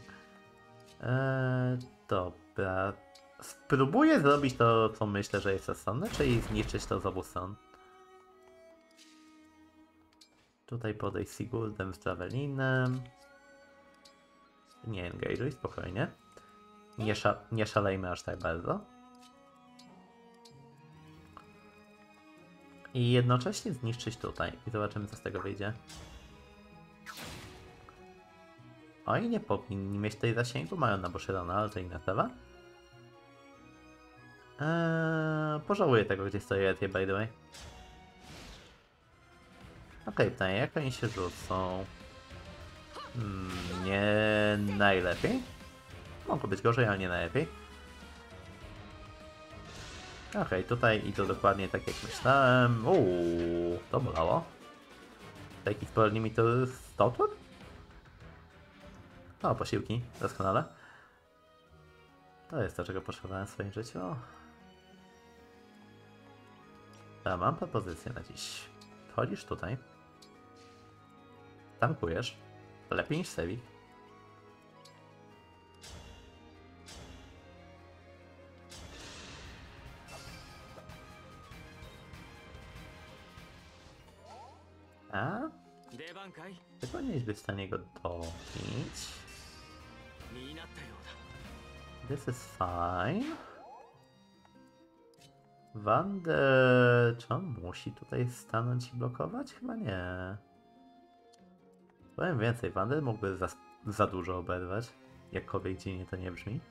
Dobra. Spróbuję zrobić to, co myślę, że jest rozsądne, czyli zniszczyć to z obu stron. Tutaj podejść Sigurdem z Javelinem. Nie engage'uj, spokojnie. Nie szalejmy aż tak bardzo. I jednocześnie zniszczyć tutaj. I zobaczymy, co z tego wyjdzie. Oj, nie powinni mieć tej zasięgu. Mają na Bushirona, ale to inna sprawa. Pożałuję tego, gdzie stoi Etie, by the way. Okej, pytanie, jak oni się rzucą? Nie najlepiej. Mogło być gorzej, ale nie najlepiej. Okej, tutaj idą dokładnie tak jak myślałem. To bolało. Taki spoiler limit to jest 100 tur? O, posiłki, doskonale. To jest to, czego potrzebowałem w swoim życiu. Mam propozycję na dziś. Wchodzisz tutaj. Tankujesz. Lepiej niż Sevi. A? Ty powinieneś być w stanie go dobić. This is fine. Wandę... Czy on musi tutaj stanąć i blokować? Chyba nie. Powiem więcej, Wandę mógłby za dużo oberwać. Jakkolwiek dziwnie to nie brzmi.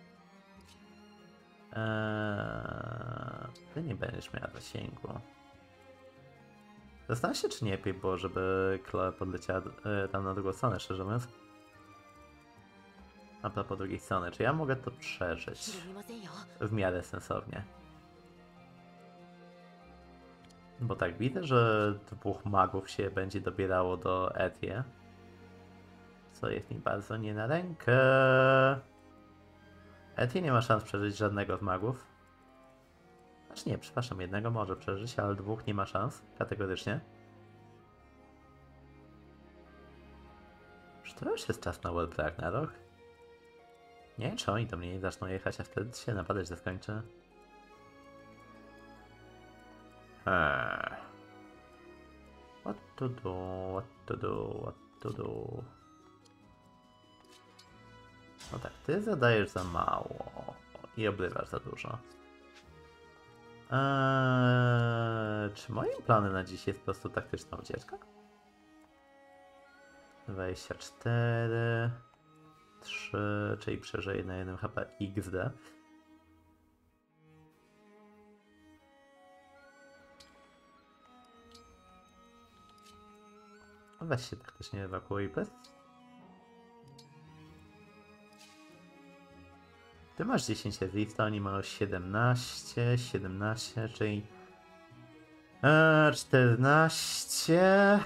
Ty nie będziesz miała zasięgu. Zastanawiam się, czy nie lepiej było, żeby Chloe podleciała tam na drugą stronę, szczerze mówiąc. A po drugiej stronie, czy ja mogę to przeżyć w miarę sensownie? Bo tak, widzę, że dwóch magów się będzie dobierało do Etie. Co jest mi bardzo nie na rękę. Etie nie ma szans przeżyć żadnego z magów. Znaczy nie, przepraszam, jednego może przeżyć, ale dwóch nie ma szans, kategorycznie. Czy to już jest czas na World Ragnarok? Nie wiem, czy oni do mnie nie zaczną jechać, a wtedy się napadać zaskończy. What to do, what to do, what to do. No tak, ty zadajesz za mało i obrywasz za dużo. Czy moim planem na dziś jest po prostu taktyczna ucieczka? 24, 3, czyli przeżyję na 1 HP XD. Weź się taktycznie ewakuuj bez. Ty masz 10 lista, oni mają 17, czyli 14.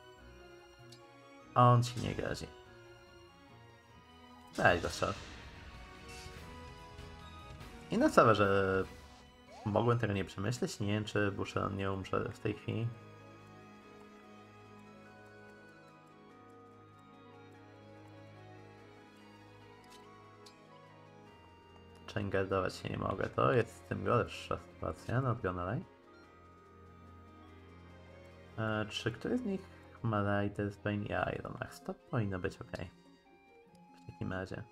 A on ci nie grozi. Daj go strzał. I na całe, że mogłem tego nie przemyśleć. Nie wiem, czy Bushiron nie umrze w tej chwili. Changardować się nie mogę. To jest z tym gorsza sytuacja. Not gonna lie. Czy któryś z nich ma Riders, Bane i Iron Axe? To powinno być ok. W takim razie.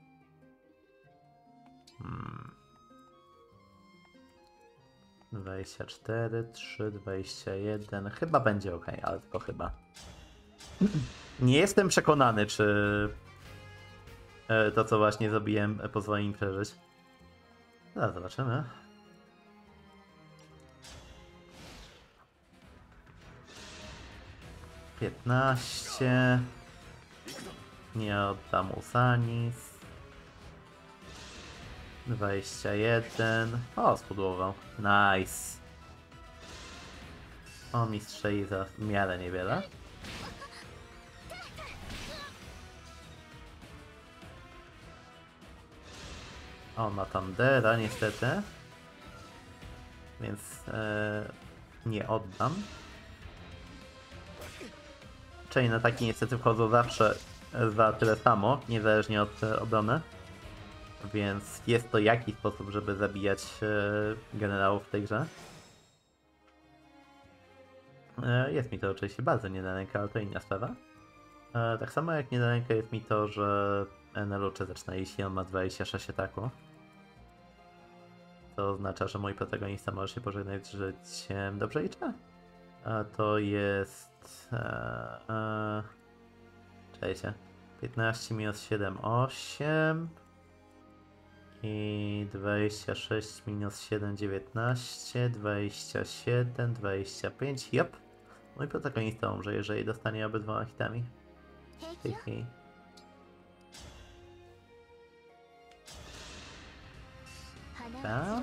24, 3, 21. Chyba będzie ok, ale tylko chyba. Nie jestem przekonany, czy to, co właśnie zrobiłem, pozwoli im przeżyć. Zaraz zobaczymy. 15. Nie oddam Usanis. 21. O, spudłował. Nice. O, mistrzej za w miarę niewiele. On ma Thundera niestety. Więc nie oddam. Chain ataki niestety wchodzą zawsze za tyle samo, niezależnie od obrony. Więc jest to jakiś sposób, żeby zabijać generałów w tej grze. Jest mi to oczywiście bardzo nie na rękę, ale to inna sprawa. Tak samo jak nie na rękę jest mi to, że na lucze zaczyna jeśli on ma 26 ataku. To oznacza, że mój protagonista może się pożegnać z życiem. Dobrze liczę? A to jest... Czekajcie. 15 minus 7, 8. I 26 minus 7, 19. 27, 25. Jop. Mój protagonista umrze, jeżeli dostanie obydwoma hitami. W tej chwili. Tak.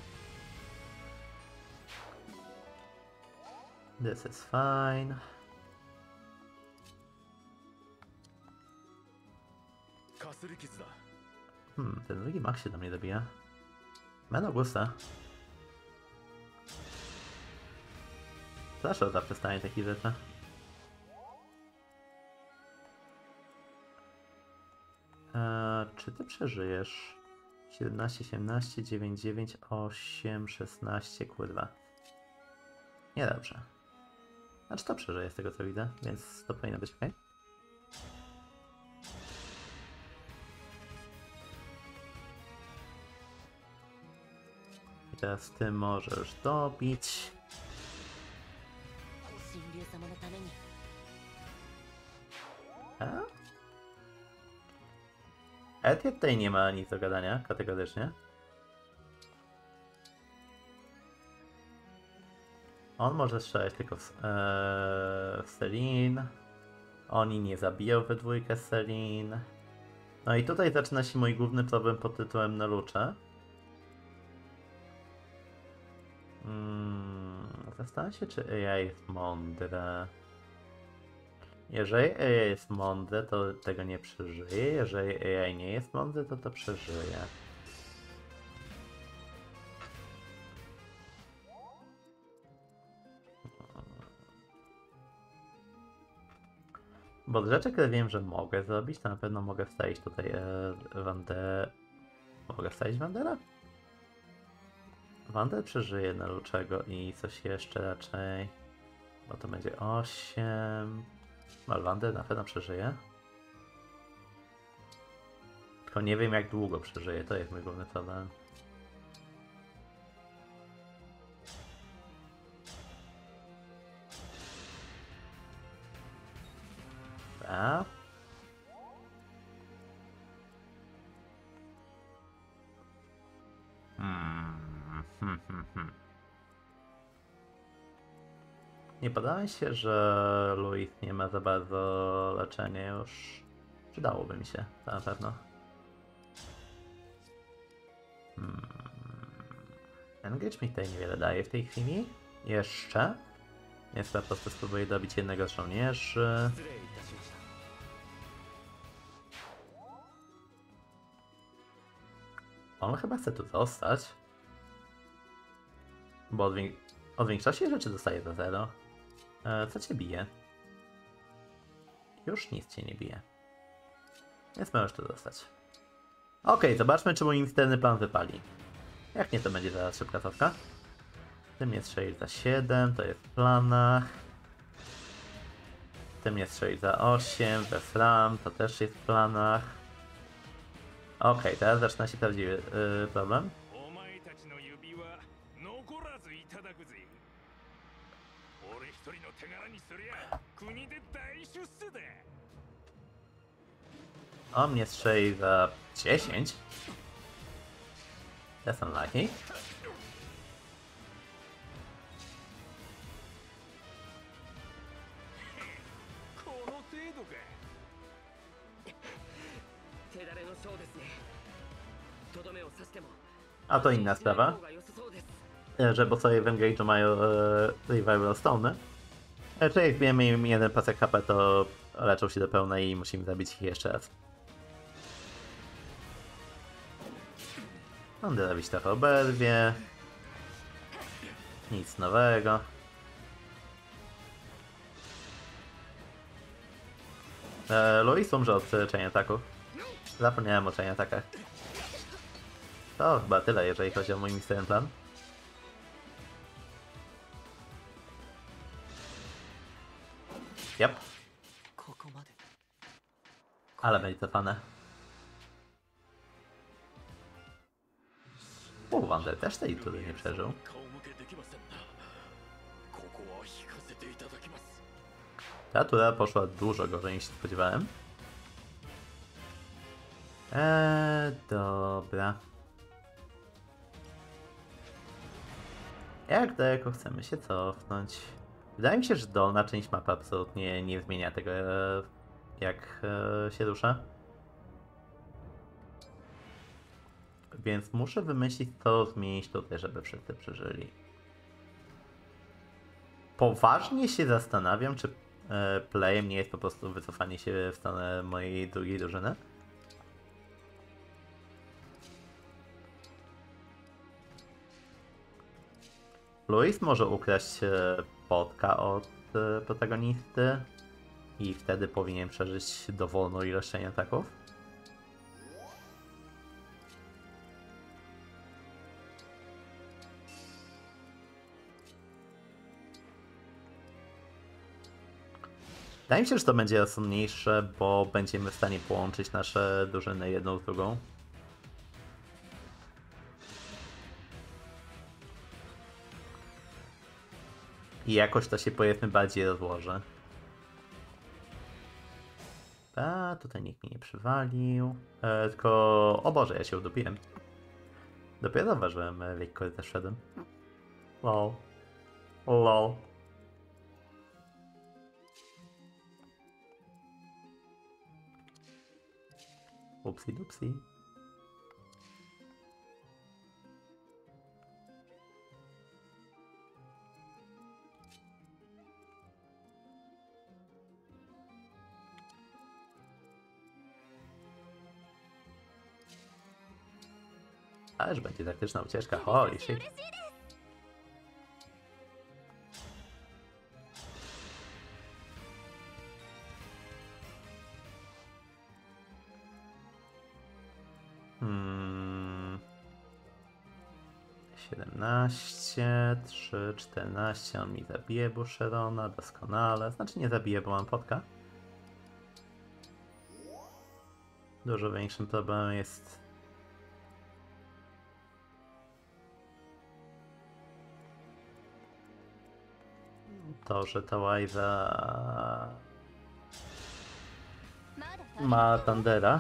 This is fine. Ten drugi mag się do mnie dobija. Man Augusta. Zawsze zaprzestanie takich rzeczy. Czy ty przeżyjesz? 17, 17, 9, 9, 8, 16, kurwa. Niedobrze. Znaczy to przeżyje z tego co widzę, więc to powinno być ok. I teraz ty możesz dobić. A? Etie tutaj nie ma nic do gadania, kategorycznie. On może strzelać tylko w Selin. Oni nie zabiją we dwójkę Selin. No i tutaj zaczyna się mój główny problem pod tytułem na lucze. Zastanawiam się, czy AI jest mądre. Jeżeli AI jest mądre, to tego nie przeżyje. Jeżeli AI nie jest mądre, to przeżyje. Bo z rzeczy, które wiem, że mogę zrobić, to na pewno mogę wstawić tutaj Mogę wstawić Wandera? Wander przeżyje na luczego i coś jeszcze raczej. Bo to będzie 8. Wander na pewno przeżyje. Tylko nie wiem jak długo przeżyje, to jest mój główny problem. A? Nie podoba mi się, że Louis nie ma za bardzo leczenia już. Przydałoby mi się, to na pewno. Engage mi tutaj niewiele daje w tej chwili. Jeszcze. Więc po prostu spróbuję dobić jednego z żołnierzy. On chyba chce tu zostać. Bo od większości rzeczy dostaje za 0. Co cię bije? Już nic cię nie bije. Więc możesz tu zostać. Okej, zobaczmy, czy mój misterny plan wypali. Jak nie, to będzie zaraz szybka cofka. Ty mnie strzeli za 7, to jest w planach. Ty mnie strzeli za 8, we flam, to też jest w planach. Okej, teraz zaczyna się prawdziwy problem. On mnie strzeli za 10. That's unlucky. A to inna sprawa, że bossowie w Engage'u mają Revival Stone. Czyli jak bijemy im jeden pasek HP, to leczą się do pełna i musimy zabić ich jeszcze raz. Anderawić trochę oberwie. Nic nowego. Louis umrze od chain ataku. Zapomniałem o chain atakach. To chyba tyle, jeżeli chodzi o mój Mystery Plan. Yep. Ale będzie cofane. Wander też tej tury nie przeżył. Ta tura poszła dużo gorzej niż się spodziewałem. Dobra. Jak daleko chcemy się cofnąć? Wydaje mi się, że dolna część mapy absolutnie nie zmienia tego, jak się rusza. Więc muszę wymyślić, co zmienić tutaj, żeby wszyscy przeżyli. Poważnie się zastanawiam, czy playem nie jest po prostu wycofanie się w stronę mojej drugiej drużyny. Louis może ukraść potka od protagonisty i wtedy powinien przeżyć dowolną ilość ataków. Wydaje mi się, że to będzie rozsądniejsze, bo będziemy w stanie połączyć nasze drużyny jedną z drugą. I jakoś to się, powiedzmy, bardziej rozłoży. A, tutaj nikt mnie nie przywalił. Tylko, o Boże, ja się udupiłem. Dopiero zauważyłem, w jaki korytarz szedłem. Lol. Lol. Upsi dupsi. Ależ będzie taktyczna ucieczka, holy shit. Hmm. 17, 3, 14, on mi zabije Busherona, doskonale. Znaczy nie zabije, bo mam potka. Dużo większym problemem jest to, że ta Wajza ma Thundera.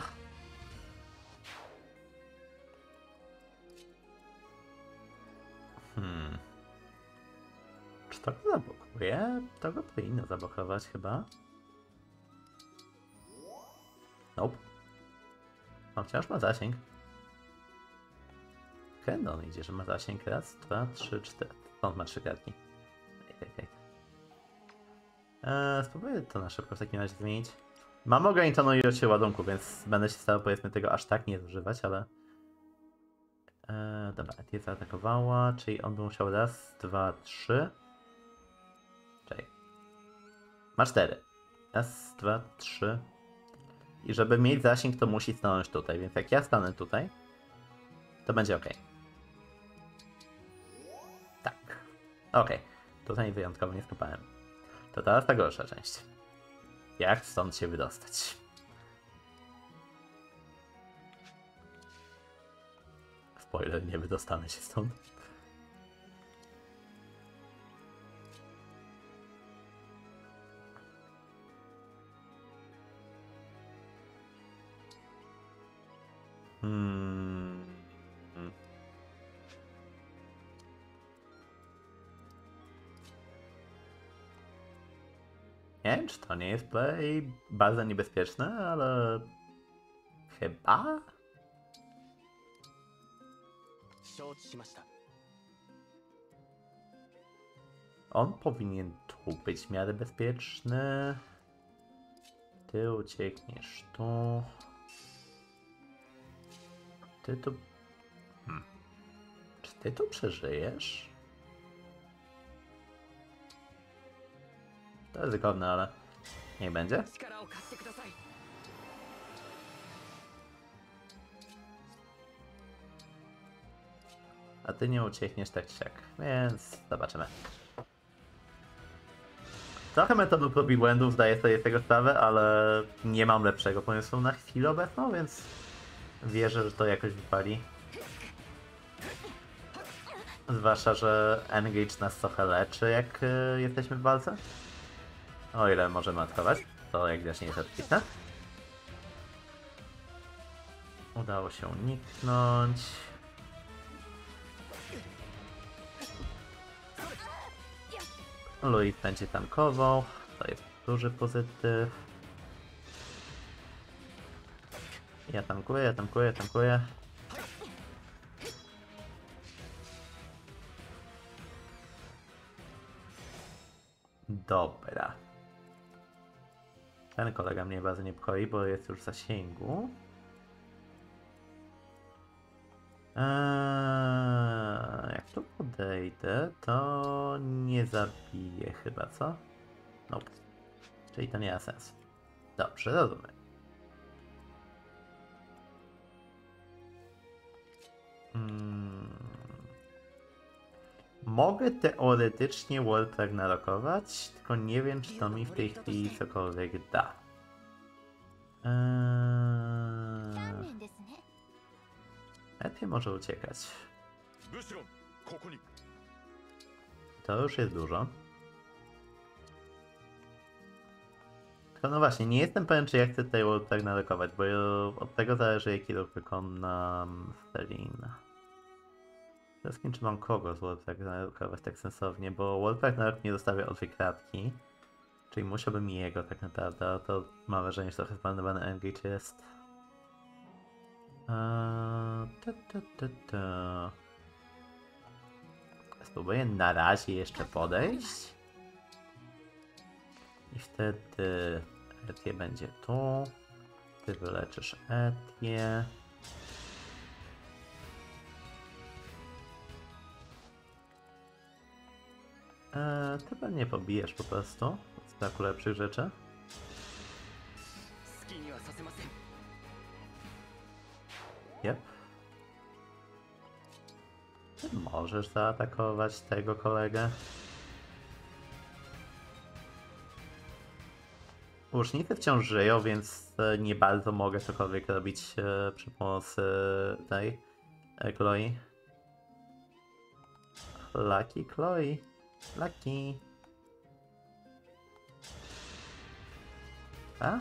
Czy to go zablokuje? To go powinno zablokować chyba. Nope. On wciąż ma zasięg. Kiedy on idzie, że ma zasięg? Raz, dwa, trzy, cztery. Stąd ma 3 kartki. Spróbuję to na szybko w takim razie zmienić. Mam ograniczoną ilość ładunku, więc będę się starał, powiedzmy, tego aż tak nie zużywać, ale... dobra, Etia zaatakowała, czyli on musiał raz, dwa, trzy. Czekaj. Ma 4. Raz, dwa, trzy. I żeby mieć zasięg, to musi stanąć tutaj, więc jak ja stanę tutaj, to będzie ok. Tak. Ok. Tutaj wyjątkowo nie skopałem. To teraz ta gorsza część. Jak stąd się wydostać? Spoiler, nie wydostanę się stąd. Nie wiem, czy to nie jest play bardzo niebezpieczne, ale chyba? 承知しました。 On powinien tu być w miarę bezpieczny. Ty uciekniesz tu. Ty tu... Czy ty tu przeżyjesz? To ryzykowne, ale niech będzie. 力を貸してください。 A ty nie uciekniesz tak czy siak, więc zobaczymy. Trochę metodą prób i błędów zdaję sobie z tego sprawę, ale nie mam lepszego pomysłu na chwilę obecną, więc wierzę, że to jakoś wypali. Zwłaszcza, że Engage nas trochę leczy, jak jesteśmy w walce. O ile możemy atakować, to jak widać nie jest odpisane. Udało się uniknąć. Louis będzie tankował, to jest duży pozytyw. Ja tankuję. Dobra. Ten kolega mnie bardzo niepokoi, bo jest już w zasięgu. Jak tu podejdę, to nie zabiję chyba, co? Nope. Czyli to nie ma sensu. Dobrze, rozumiem. Mogę teoretycznie World Ragnarokować, tylko nie wiem, czy to mi w tej chwili cokolwiek da. 残念ですね。 Lepiej może uciekać. ブシロン、ここに。 To już jest dużo. Tylko no właśnie, nie jestem pewien, czy ja chcę tutaj World Ragnarokować, bo od tego zależy, jaki ruch wykonam Stelin. Zastanawiam, czy mam kogo z World Ragnarokować tak sensownie, bo World Ragnarok nie zostawia od kratki. Czyli musiałbym jego tak naprawdę, a to mam wrażenie, że trochę zmarnowany engage jest. Spróbuję na razie jeszcze podejść. I wtedy Etię będzie tu. Ty wyleczysz Etię. Ty pewnie pobijesz po prostu. Z braku lepszych rzeczy. 好きにはさせません。 Jep. Ty możesz zaatakować tego kolegę. Łucznicy wciąż żyją, więc nie bardzo mogę cokolwiek robić przy pomocy tej Chloe. Lucky Chloe. Lucky. A?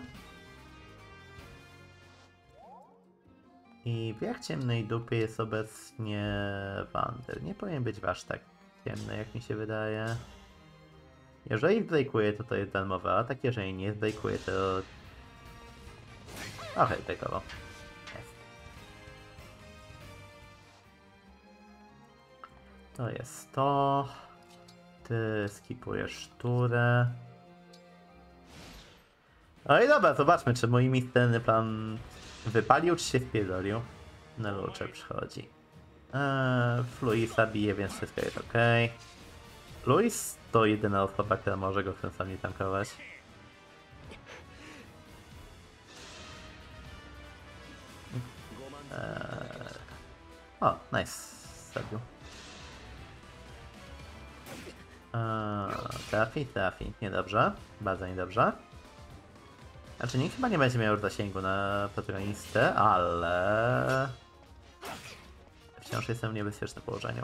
I w jak ciemnej dupie jest obecnie Wander. Nie powinien być aż tak ciemny, jak mi się wydaje. Jeżeli zbrejkuje, to jest darmowy atak, jeżeli nie zbrejkuje, to... Okej, takeowo. Jest. To jest to. Ty skipujesz turę. No i dobra, zobaczmy, czy mój misterny plan wypalił, czy się wpierdolił. Na lucze przychodzi. Fluisa bije, więc wszystko jest ok. Luis to jedyna osoba, która może go sensownie tankować. O, nice. Zabił. Trafi. Niedobrze. Bardzo niedobrze. Znaczy, nikt chyba nie będzie miał już zasięgu na protagonistę, ale... Wciąż jestem w niebezpiecznym położeniu.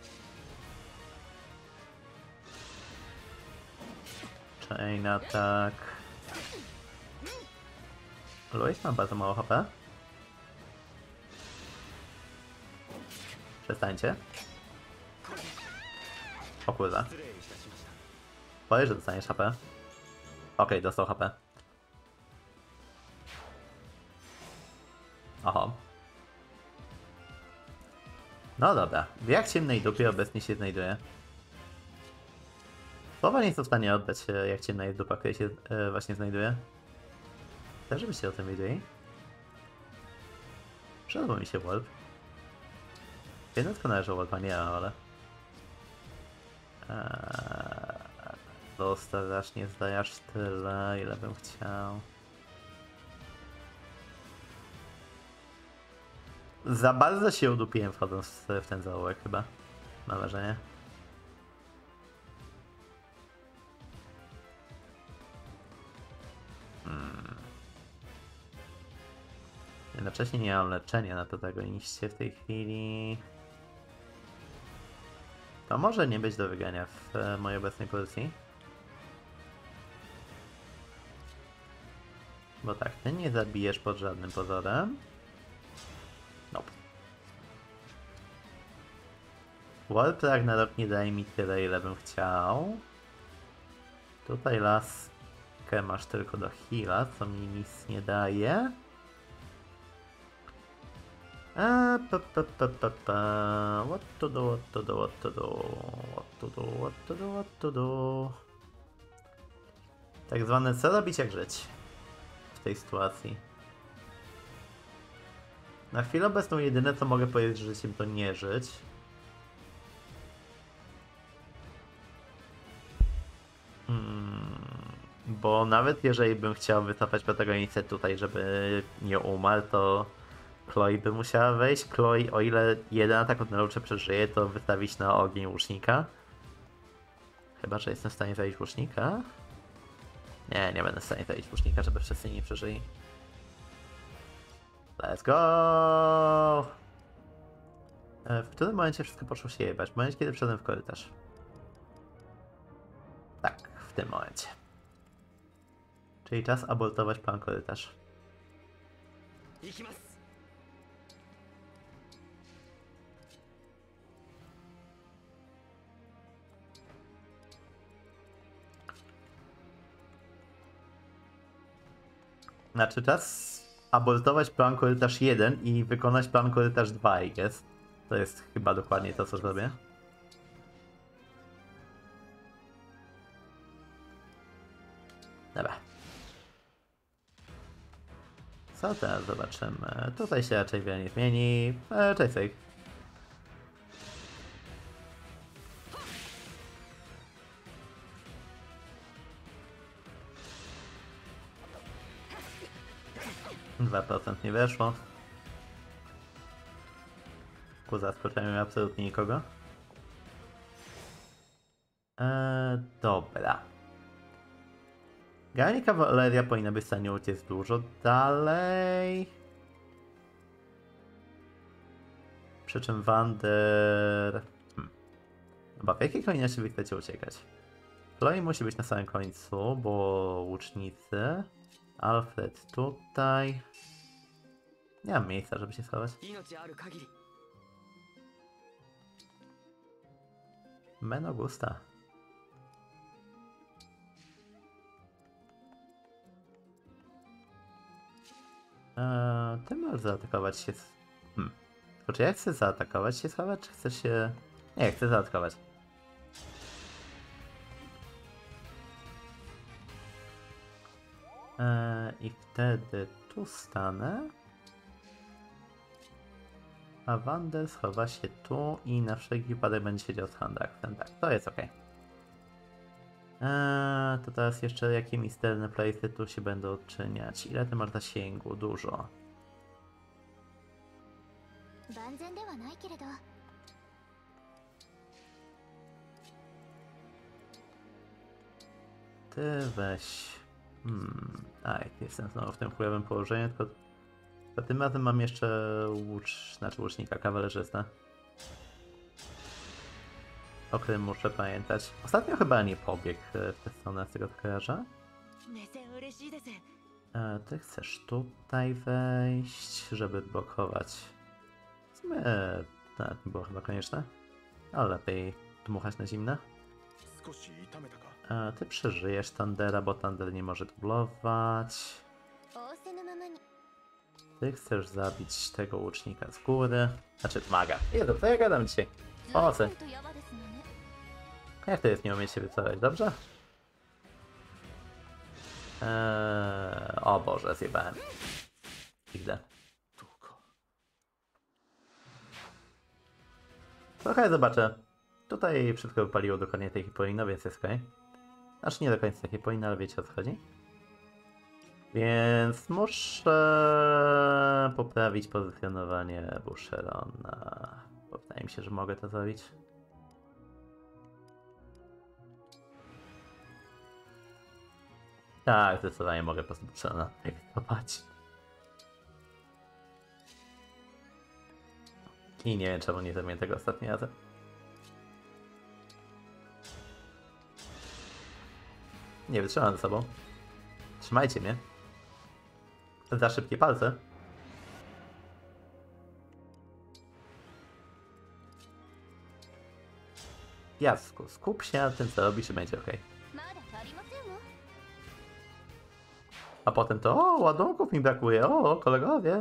Chain attack. Louis ma bardzo mało HP. Przestańcie. O kurwa. Powiedz, że dostaniesz HP. Okej, dostał HP. Oho. No dobra. W jak ciemnej dupie obecnie się znajduje? Słowa nie są w stanie oddać, jak ciemna jest dupa, której się właśnie znajduje. Chcę, żebyście o tym wiedzieli. Przydał mi się Wolf. Jedno doskonale, że Wolfa nie ma, ale... To strasznie zdajasz tyle, ile bym chciał. Za bardzo się udupiłem wchodząc w ten zaułek chyba. Mam wrażenie. Jednocześnie nie mam leczenia na protagoniście w tej chwili. To może nie być do wygrania w mojej obecnej pozycji. Bo tak, ty nie zabijesz pod żadnym pozorem. Nope. Warp Ragnarok nie daje mi tyle, ile bym chciał. Tutaj laskę masz tylko do heala, co mi nic nie daje. What to do, what to do, what to do, what to do, what to do, what to do. Tak zwane co robić, jak żyć w tej sytuacji. Na chwilę obecną jedyne co mogę powiedzieć życiem to nie żyć. Bo nawet jeżeli bym chciał wycofać protagonistę tutaj, żeby nie umarł, to Chloe by musiała wejść. Chloe, o ile jeden atak od nauczy przeżyje, to wystawić na ogień łucznika. Chyba, że jestem w stanie zajść łucznika. Nie będę w stanie zajść łucznika, żeby wszyscy nie przeżyli. Let's go! W którym momencie wszystko poszło się jebać? W momencie, kiedy wszedłem w korytarz. Tak, w tym momencie. Czyli czas abortować plan korytarz. 行きます Znaczy czas abortować plan korytarz 1 i wykonać plan korytarz 2, I guess. To jest chyba dokładnie to, co zrobię. Dobra. Co teraz zobaczymy? Tutaj się raczej wiele nie zmieni. Cześć, Sejk. %2 nie weszło. Ku zaskoczeniu absolutnie nikogo. Dobra. Generalnie kawaleria powinna być w stanie uciec dużo dalej. Przy czym Wander... Chyba w jakiej kolejności wy chcecie uciekać? Chloe musi być na samym końcu, bo łucznicy. Alfred tutaj. Nie mam miejsca, żeby się schować. 命ある限り Men Augusta. Ty możesz zaatakować się z... Tylko czy ja chcę zaatakować się schować, czy chcesz się... Nie, chcę zaatakować. I wtedy tu stanę. A Wander schowa się tu i na wszelki wypadek będzie siedział z Handraxem. Tak, to jest ok. To teraz jeszcze jakie misterne playsy tu się będą odczyniać. Ile ty masz zasięgu? Dużo. 万全ではないけれど Ty weź... Aj, jestem znowu w tym chujowym położeniu, tylko tym razem mam jeszcze łucznika, kawalerzystę. O którym muszę pamiętać. Ostatnio chyba nie pobiegł w tę stronę, z tego co kojarzę. 目線嬉しいです Ty chcesz tutaj wejść, żeby blokować. W sumie nawet nie było chyba konieczne, ale lepiej dmuchać na zimne. 少し痛めたか Ty przeżyjesz Tandera, bo Tander nie może dublować. 仰せのままに Ty chcesz zabić tego łucznika z góry. Znaczy, maga. Jezu, co ja gadam dzisiaj? Pomocy. とやばですのね Jak to jest nie umieć się wycofać, dobrze? O Boże, zjebałem. Idę. Trochę zobaczę. Tutaj wszystko wypaliło dokładnie tej hipolino, więc jest okej. Znaczy nie do końca hipolino, ale wiecie o co chodzi. Więc muszę poprawić pozycjonowanie Boucherona. Bo wydaje mi się, że mogę to zrobić. Tak, zdecydowanie mogę po prostu Boucherona eksploatować. I nie wiem, czemu nie zrobiłem tego ostatnim razem. Nie wytrzymam ze sobą. Trzymajcie mnie. Za szybkie palce. Jasku, skup się na tym, co robisz i będzie ok. まだ足りませんわ A potem to, o, ładunków mi brakuje, o, kolegowie.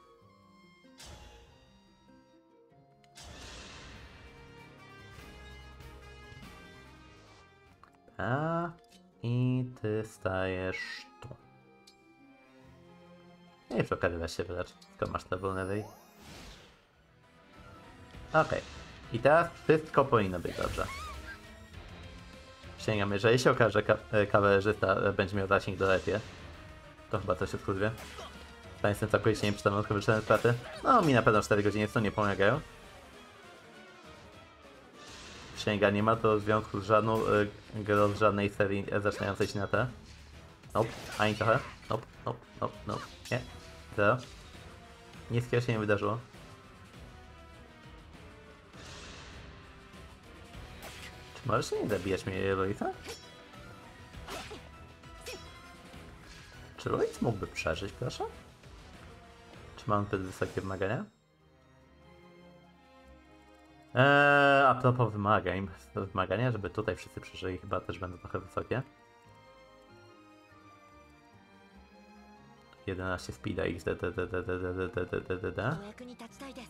I ty stajesz tu. I przy okazji weź się wylecz, skoro masz te vulnerable. Okej. I teraz wszystko powinno być dobrze. Sięgam, jeżeli się okaże, że kawalerzysta będzie miał zasięg do lepie, to chyba coś się skurwie. To jestem całkowicie nieprzytomny, tylko wyczytane straty. No, mi na pewno 4 godziny co nie pomagają. Sięga nie ma to związku z żadną grą z żadnej serii zaczynającej się na T. Nope, ani trochę. Nope, nope, nope, nope. Nie. Zero. Nic się nie wydarzyło. Czy możesz nie zabijać mnie, Luisa? Czy Luis mógłby przeżyć, proszę? Czy mam zbyt wysokie wymagania? A propos wymagań. Wymagania, żeby tutaj wszyscy przeżyli, chyba też będą trochę wysokie. 11 speeda XD. お役に立ちたいです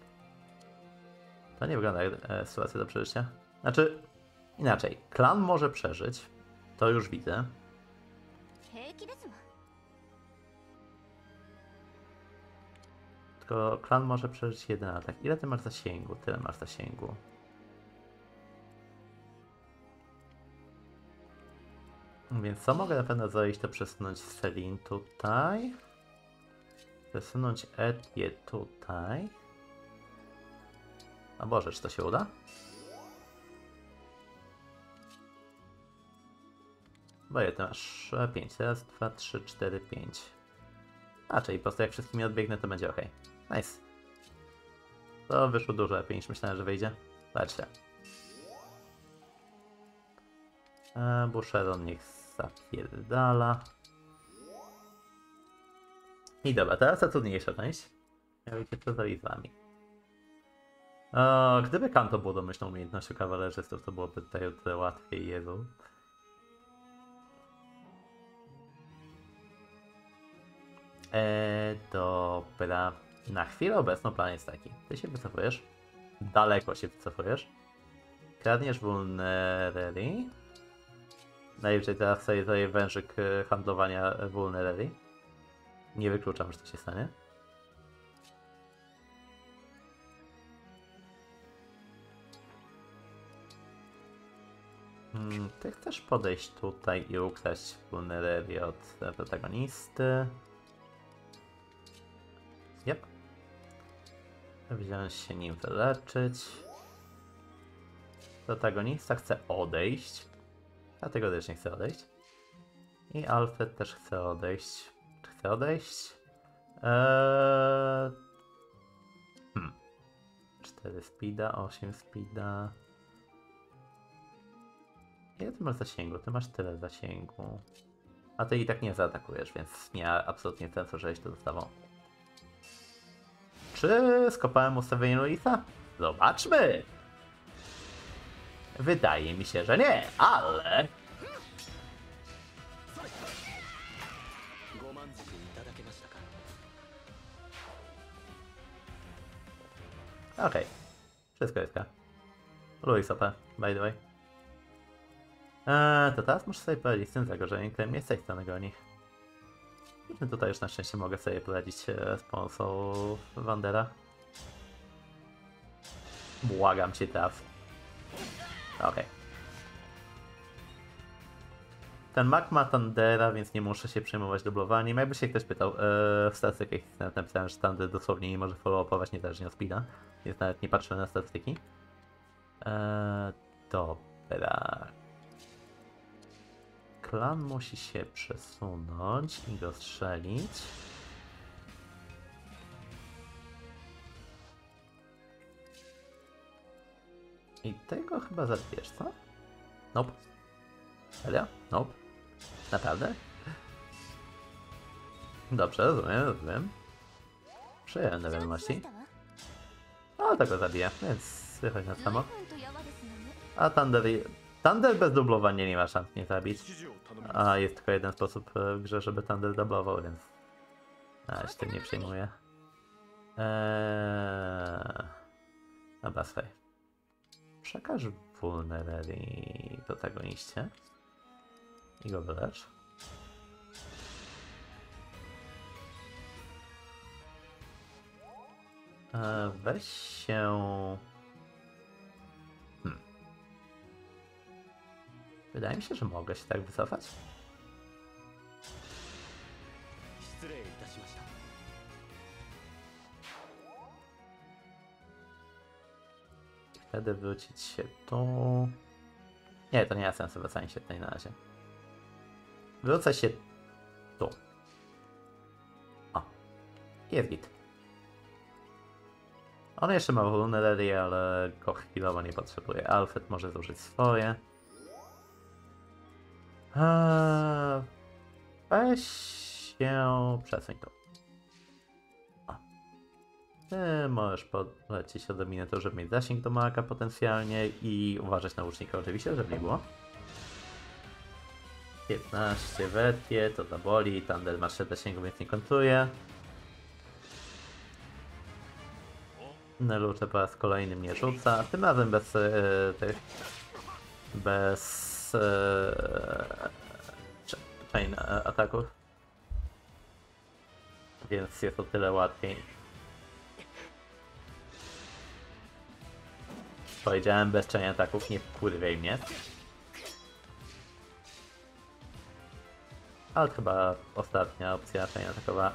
To nie wygląda jak sytuacja do przeżycia. Znaczy, inaczej. Klan może przeżyć. To już widzę. 平気ですわ Tylko klan może przeżyć jeden atak. Ile ty masz zasięgu? Tyle masz zasięgu. Więc co mogę na pewno zrobić, to przesunąć Selin tutaj. Przesunąć Etię tutaj. A Boże, czy to się uda? Bo ty masz 5. Raz, 2, 3, 4, 5. A, czyli po prostu jak wszystkimi odbiegnę, to będzie ok. Nice. To wyszło dużo lepiej niż myślałem, że wyjdzie. Zobaczcie. Boucheron niech zapierdala. I dobra, teraz ta trudniejsza część. Mianowicie co zrobić z wami. Gdyby Kanto było domyślną umiejętnością kawalerzystów, to byłoby tutaj o tyle łatwiej, Jezu. Dobra. Na chwilę obecną plan jest taki. Ty się wycofujesz. Daleko się wycofujesz. Kradniesz vulnerary. Najwyżej teraz sobie zrobię wężyk handlowania vulnerary. Nie wykluczam, że to się stanie. Ty chcesz podejść tutaj i ukraść vulnerary od protagonisty. Yep. Wziąć się nim wyleczyć. Protagonista chce odejść. Kategorycznie chce odejść. I Alfred też chce odejść. Czy chce odejść? 4 speeda, 8 speeda. Ile ty masz zasięgu? Ty masz tyle zasięgu. A ty i tak nie zaatakujesz, więc nie ma absolutnie sensu, żeś to dostawał. Czy skopałem ustawienie Luisa? Zobaczmy! Wydaje mi się, że nie, ale... Okej. Wszystko jest. Luis OP, by the way. To teraz muszę sobie poradzić z tym zagrożeniem, które mnie z tej strony goni. I tutaj już na szczęście mogę sobie poradzić z pomocą Wandera. Błagam cię teraz. Okej. Ten mag ma Tandera, więc nie muszę się przejmować dublowaniem. Jakby się ktoś pytał, w statystykach napisałem, że Tander dosłownie nie może follow-upować niezależnie od speeda, więc nawet nie patrzyłem na statystyki. Dobra. Klan musi się przesunąć i go strzelić. I tego chyba zabierz, co? Nope. Serio? Nope. Naprawdę? Dobrze, rozumiem. Przyjąłem do wiadomości. O, tego zabiję, więc wychodź na samo. A Thunder bez dublowania nie ma szans nie zabić. A jest tylko jeden sposób w grze, żeby Thunder dublował, więc... się tym nie przejmuję. Dobra, słuchaj. Przekaż Vulnerary protagoniście. I go wylecz. Weź się... Wydaje mi się, że mogę się tak wycofać. Wtedy wrócić się tu. Nie, to nie ma sensu wracanie się tutaj na razie. Wrócę się tu. O. Jest git. On jeszcze ma Vulnerary, ale go chwilowo nie potrzebuje. Alfred może zużyć swoje. Weź się przesuń tu. O. Ty możesz polecieć od Dominator, żeby mieć zasięg do Maka potencjalnie i uważać na łucznika oczywiście, żeby nie było. 15 wetie, to zaboli. Thunder ma 3 zasięgu, więc nie kontruje. Nelucze po raz kolejny mnie rzuca, tym razem bez tych... bez... chain ataków. Więc jest o tyle łatwiej. Powiedziałem bez chain ataków, nie wkurwiej mnie. Ale chyba ostatnia opcja chain atakowa.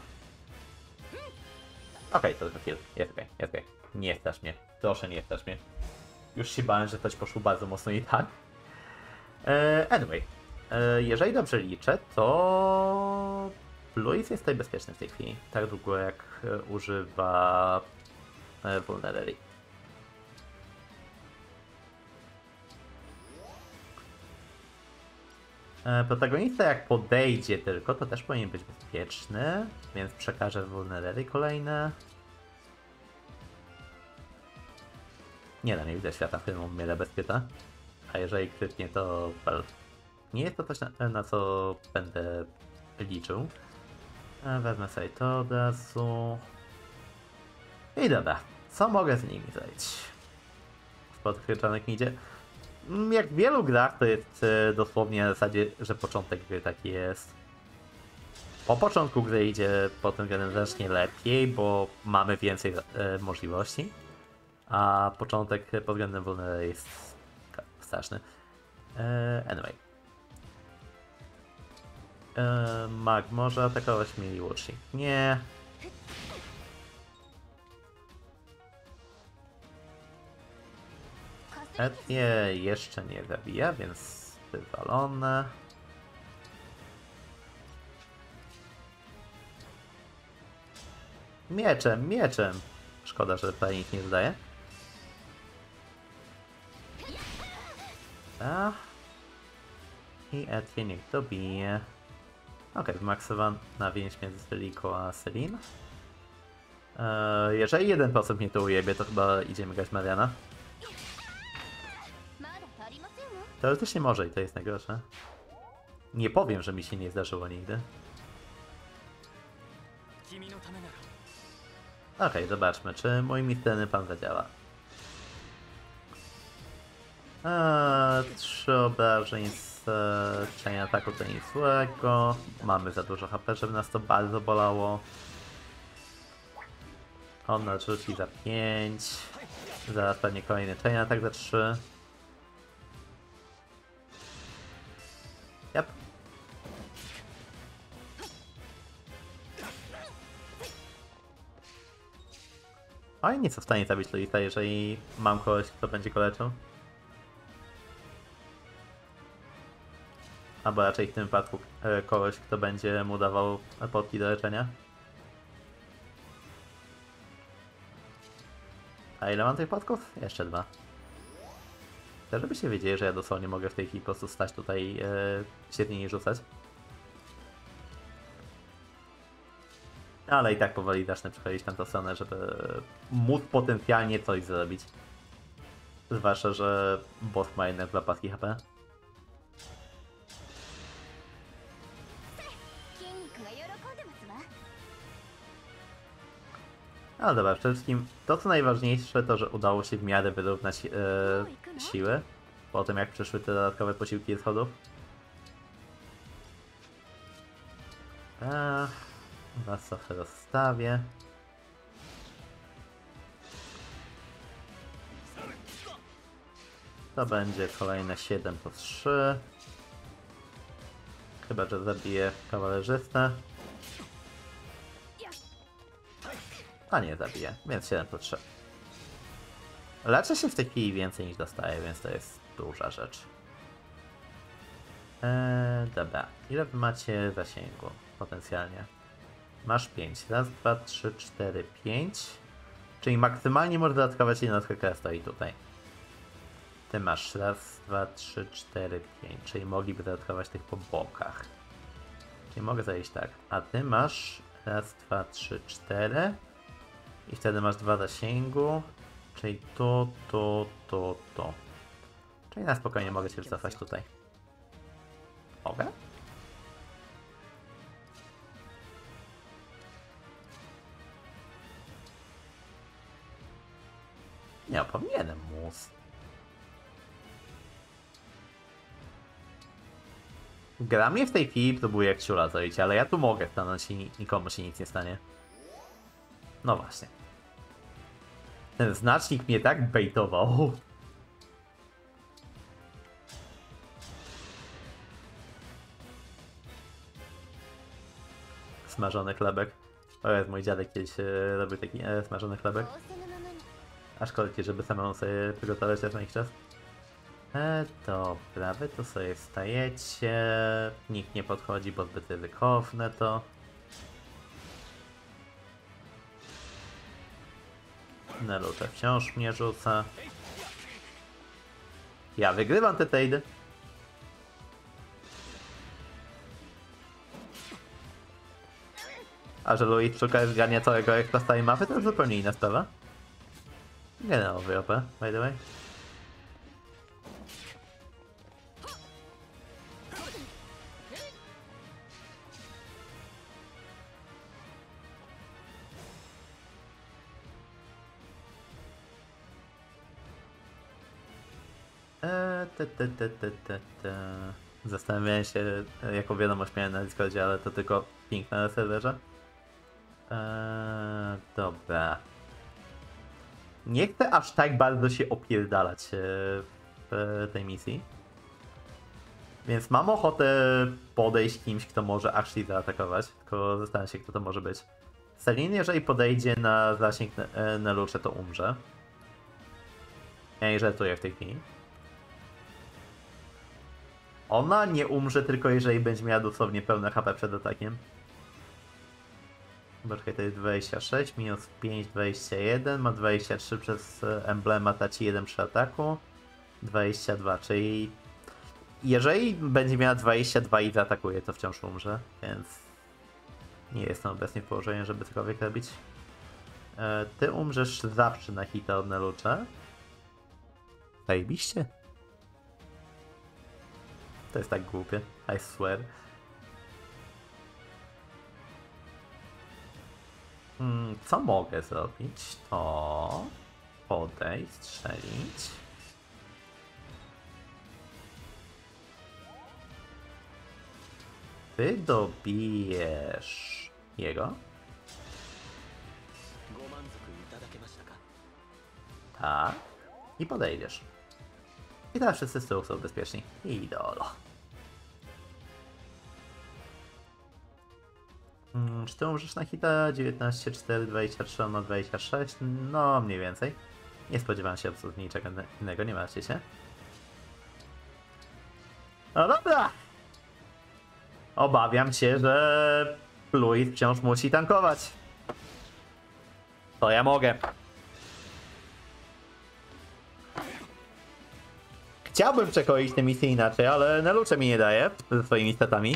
Okej, to jest kill. Jest okej. Nie strasz mnie. Proszę, nie strasz mnie. Już się bałem, że coś poszło bardzo mocno i tak. Anyway. Jeżeli dobrze liczę, to... Luis jest tutaj bezpieczny w tej chwili. Tak długo jak używa Vulnerary. Protagonista jak podejdzie tylko, to też powinien być bezpieczny, więc przekażę Vulnerary kolejne. Nie da, nie widzę świata, w którym on mnie zabezpiecza. A jeżeli krytnie, to well, nie jest to coś, na co będę liczył. Wezmę sobie to od razu. I dobra, co mogę z nimi zrobić? Spod kryczanek mi idzie. Jak w wielu grach to jest dosłownie na zasadzie, że początek gry taki jest. Po początku gry idzie pod tym względem znacznie lepiej, bo mamy więcej możliwości. A początek pod względem Vulnerary jest straszny. Anyway. Mag może atakować mnie i łucznik. Nie. Etnie jeszcze nie zabija, więc wywalone. Mieczem. Szkoda, że tutaj nikt nie zdaje. I Etnie niech dobije. Okej, wymaksowana więź między Celiko a Selin. Jeżeli 1% mnie to ujebie, to chyba idziemy grać Mariana. Teoretycznie może i to jest najgorsze. Nie powiem, że mi się nie zdarzyło nigdy. Okej, zobaczmy, czy mój misterny pan zadziała. 3 obrażeń z części ataku to nic złego. Mamy za dużo HP, żeby nas to bardzo bolało. On nas rzuci za 5. Zaraz pewnie kolejny chain atak za 3. Yep. Oj, nie są w stanie zabić Luisa, jeżeli mam kogoś, kto będzie go leczył. Albo raczej w tym wypadku kogoś, kto będzie mu dawał potki do leczenia. A ile mam tych potków? Jeszcze 2. Chcę, żebyście wiedzieli, że ja dosłownie mogę w tej chwili po prostu stać tutaj się z nimi rzucać. Ale i tak powoli zacznę przechodzić na tę stronę, żeby móc potencjalnie coś zrobić. Zwłaszcza, że boss ma jednak 2 paski HP. 筋肉が喜んでますわ。 Ale dobra, przede wszystkim to co najważniejsze to, że udało się w miarę wyrównać siły po tym jak przyszły te dodatkowe posiłki ze schodów. Was trochę rozstawię. To będzie kolejne 7 po 3. Chyba, że zabiję kawalerzystę. A nie zabiję, więc 7 po 3. Leczę się w tej chwili więcej niż dostaję, więc to jest duża rzecz. Dobra, ile wy macie zasięgu potencjalnie? Masz 5. Raz, 2, 3, 4, 5. Czyli maksymalnie może dodatkować jednostkę, która stoi tutaj. Ty masz raz, 2, 3, 4, 5. Czyli mogliby dodatkować tych po bokach. Czyli mogę zajść tak. A ty masz raz, 2, 3, 4. I wtedy masz 2 zasięgu. Czyli to. Czyli na spokojnie mogę się wycofać tutaj. Mogę? Nie, powinienem móc. Gra mnie w tej chwili próbuje jak ciula zrobić, ale ja tu mogę stanąć i nikomu się nic nie stanie. No właśnie. Ten znacznik mnie tak bejtował. Smażony chlebek. O jest, mój dziadek kiedyś robił taki smażony chlebek. 仰せのままに。 A szkoda ci, żeby samemu sobie przygotować też na ich czas. Dobra, wy tu sobie stajecie. Nikt nie podchodzi, bo zbyt ryzykowne to. Nelucze wciąż mnie rzuca. Ja wygrywam te trade. A że Louis szuka zgarnia całego ekstra z tej mapy, to jest zupełnie inna sprawa. Generałowy OP, by the way. Zastanawiałem się, jaką wiadomość miałem na Discordzie, ale to tylko ping na serwerze. Dobra. Nie chcę aż tak bardzo się opierdalać w tej misji. Więc mam ochotę podejść kimś, kto może actually zaatakować. Tylko zastanawiam się, kto to może być. Selin, jeżeli podejdzie na zasięg Nelucze, to umrze. Ja nie żartuję w tej chwili. Ona nie umrze tylko jeżeli będzie miała dosłownie pełne HP przed atakiem. Poczekaj, to jest 26, minus 5, 21, ma 23 przez emblemat, traci 1 przy ataku. 22, czyli jeżeli będzie miała 22 i zaatakuje, to wciąż umrze, więc nie jestem obecnie w położeniu, żeby cokolwiek robić. Ty umrzesz zawsze na hita od Nelucze. Zajebiście. To jest tak głupie, I swear. Co mogę zrobić? To podejść, strzelić. Ty dobijesz jego? Tak. I podejdziesz. I teraz wszyscy z tyłu są bezpieczni. Idolo. Czy ty umrzesz na hita? 19, 4, 23, on ma 26. No, mniej więcej. Nie spodziewałem się absolutnie niczego innego, nie martwcie się. No dobra! Obawiam się, że Fluid wciąż musi tankować. To ja mogę. Chciałbym przechodzić tę misję inaczej, ale Nelucze mi nie daje ze swoimi statami.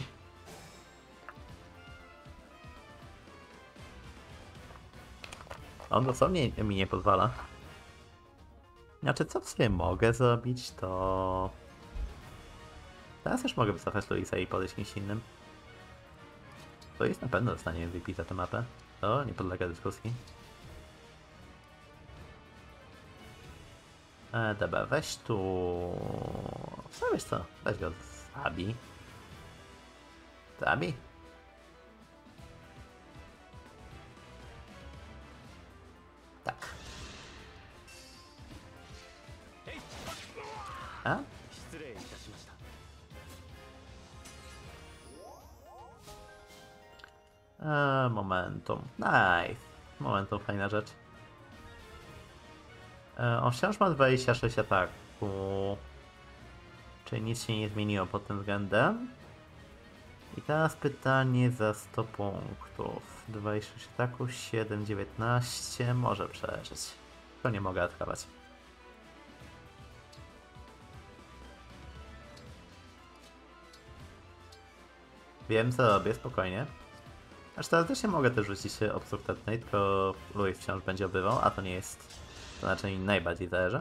On dosłownie mi nie pozwala. Znaczy, co w sumie mogę zrobić, to... Teraz już mogę wycofać Luisa i podejść kimś innym. To jest na pewno dostanie MVP za tę mapę. To nie podlega dyskusji. Dobra, weź tu... No wiesz co, weź go zabij. Zabij? Tak. A? Momentum. Nice. Momentum, fajna rzecz. On wciąż ma 26 ataku. Czyli nic się nie zmieniło pod tym względem. I teraz pytanie za 100 punktów. 26 ataku, 7, 19. Może przeżyć. To nie mogę atakować. Wiem co robię, spokojnie. Aż teraz też nie mogę też rzucić obstruktywnej, tylko Louis wciąż będzie obywał, a to nie jest... To znaczy mi najbardziej zależy.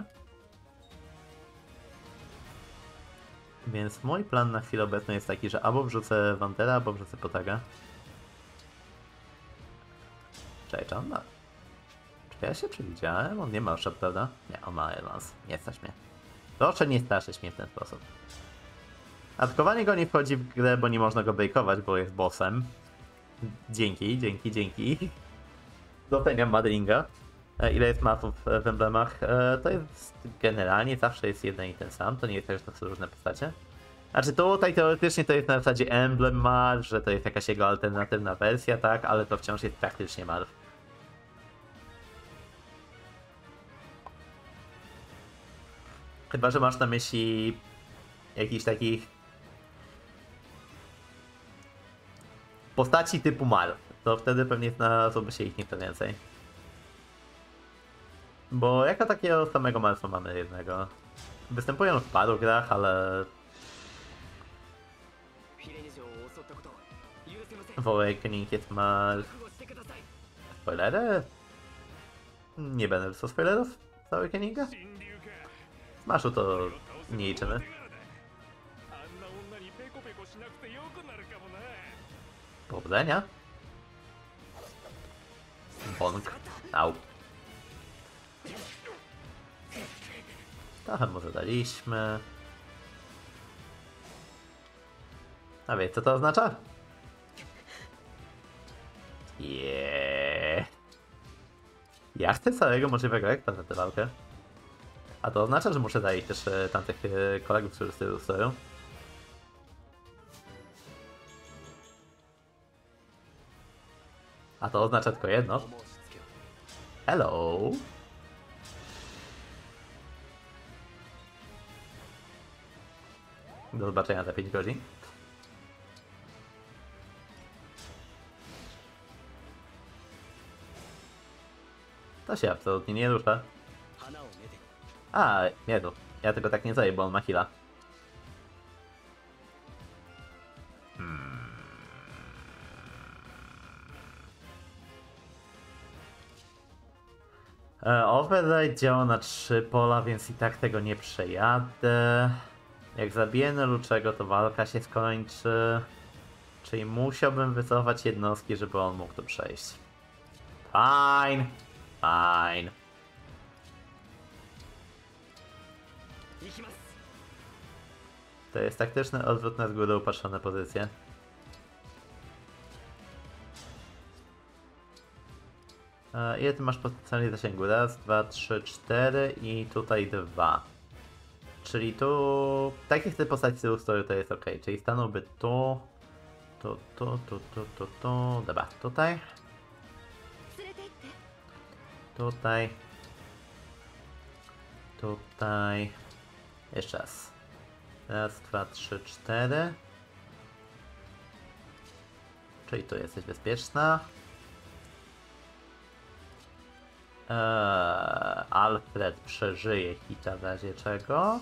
Więc mój plan na chwilę obecną jest taki, że albo wrzucę Wandera, albo wrzucę Potaga. Cześć, on ma... Czy ja się przewidziałem? On nie ma szab, prawda? Nie, on ma Elans. Nie stać mnie. Proszę nie straszyć mnie w ten sposób. Atakowanie go nie wchodzi w grę, bo nie można go breakować, bo jest bossem. Dzięki. Doceniam Madringa. Ile jest mapów w emblemach? To jest generalnie zawsze jest jeden i ten sam, to nie jest tak, że to są różne postacie. Znaczy tutaj teoretycznie to jest na zasadzie emblem Marv, że to jest jakaś jego alternatywna wersja, tak, ale to wciąż jest praktycznie Marv. Chyba że masz na myśli jakichś takich postaci typu Marv, to wtedy pewnie znalazłoby się ich nieco więcej. Bo jako takiego samego Marfa mamy jednego. Występują w paru grach, ale... W Awakening jest Marf... Spoilery? Nie będę wysłał spoilerów z Awakeninga? Smashu to nie liczymy. Powodzenia. Bonk. Au. Trochę może daliśmy. A wiecie co to oznacza? Ja chcę całego możliwego ekpa za tę walkę. A to oznacza, że muszę zajść też tamtych kolegów, którzy z tyłu stoją. A to oznacza tylko jedno. Hello! Do zobaczenia za 5 godzin. To się absolutnie nie rusza. A, nie tu. Ja tego tak nie zaję, bo on ma heala. Override działa na 3 pola, więc i tak tego nie przejadę. Jak zabiję Neluczego, to walka się skończy. Czyli musiałbym wycofać jednostki, żeby on mógł tu przejść. Fine. Fine. To jest taktyczny odwrót na z góry upatrzone pozycje. Ile ty masz potencjalnie zasięgu? Raz, dwa, trzy, cztery i tutaj dwa. Czyli tu... Tak jak chcę postać tyłu story, to jest ok. Czyli stanąłby tu... Tu... Dobra, tutaj. Tutaj. Tutaj. Jeszcze raz. Raz, dwa, trzy, cztery. Czyli tu jesteś bezpieczna. Alfred przeżyje hita w razie czego.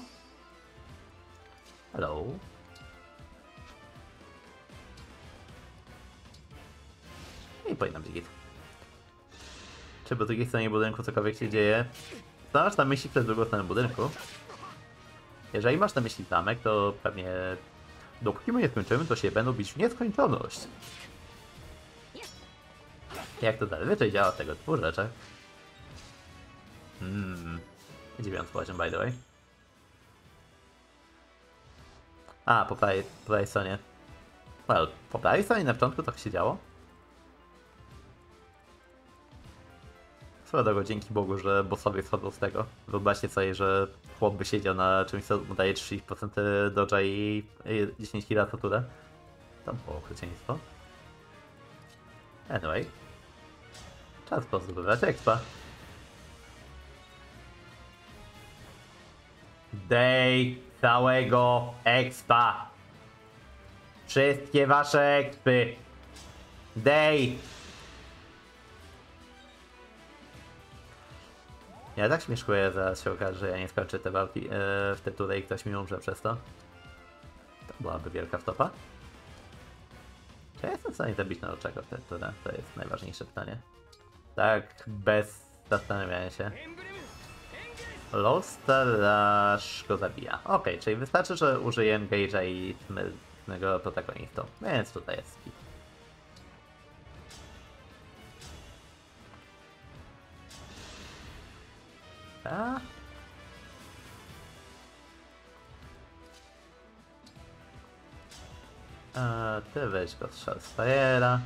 Hello. I powinno być git. Czy po drugiej stronie budynku cokolwiek się dzieje? Co masz na myśli przez drugą stronę budynku? Jeżeli masz na myśli zamek, to pewnie dopóki my nie skończymy, to się będą bić w nieskończoność. Jak to zazwyczaj działa w tego typu rzeczach. 9 poziom, by the way. A, po prawej stronie. Well, po prawej stronie na początku tak się działo. Swoją drogą, dzięki Bogu, że bossowie schodzą z tego. Wyobraźcie sobie, że chłop by siedział na czymś, co mu daje 30% dodge'a i 10 kg co turę. To było okrucieństwo. Anyway. Czas pozdobywać expa. Dej całego expa. Wszystkie wasze expy. Dej. Ja tak śmieszkuję, zaraz się okaże, że ja nie skończę te walki w te tury i ktoś mi umrze przez to. To byłaby wielka wtopa. Czy ja jestem w stanie zabić na czego w te tury? To jest najważniejsze pytanie. Tak, bez zastanawiania się. Lost Rush go zabija. Ok, czyli wystarczy, że użyję engage'a i smyrnego protagonistą. Więc tutaj jest skip. A? Ty weź go strzał z Fire'a.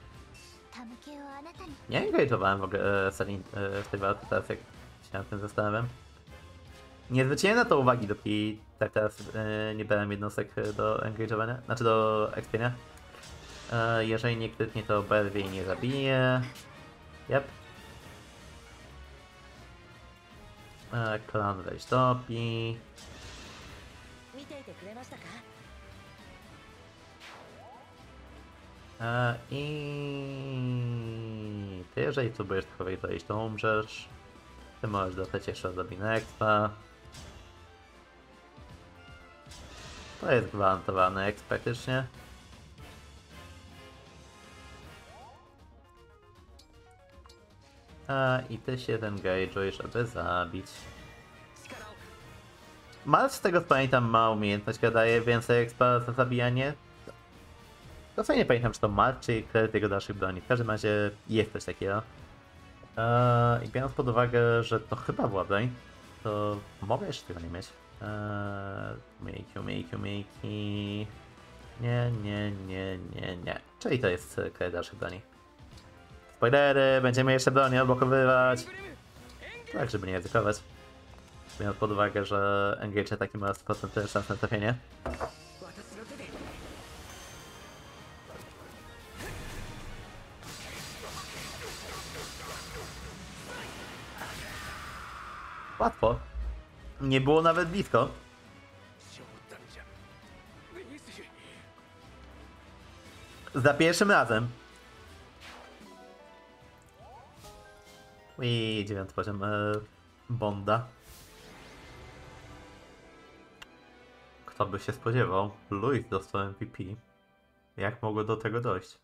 Nie engage'owałem w ogóle w tej walce, teraz jak się nad tym zastanawiam. Nie zwróciłem na to uwagi, dopóki tak teraz nie brałem jednostek do engage'owania, znaczy do expienia. Jeżeli nie krytnie, to berwie i nie zabije. Yep. Klan weź topi. I ty, jeżeli próbujesz tylko dojść, to umrzesz. Ty możesz dostać jeszcze odrobinę expa. To jest gwarantowany exp praktycznie. I ty się engage'uj, żeby zabić. Malc, z tego co pamiętam, ma umiejętność, która daje więcej expa za zabijanie. To co nie pamiętam, czy to Malc, czy kredyt jego dalszych broni. W każdym razie jest coś takiego. I biorąc pod uwagę, że to chyba była broń, to mogę jeszcze tego nie mieć. Umiejki. Nie. Czyli to jest kredyt dalszych broni. Spoilery, będziemy jeszcze broni odblokowywać. Tak, żeby nie ryzykować. Biorąc pod uwagę, że engage taki ma 100% szans na trafienie. Łatwo. Nie było nawet blisko. Za pierwszym razem. I 9 poziom Bonda. Kto by się spodziewał? Louis dostał MVP. Jak mogło do tego dojść?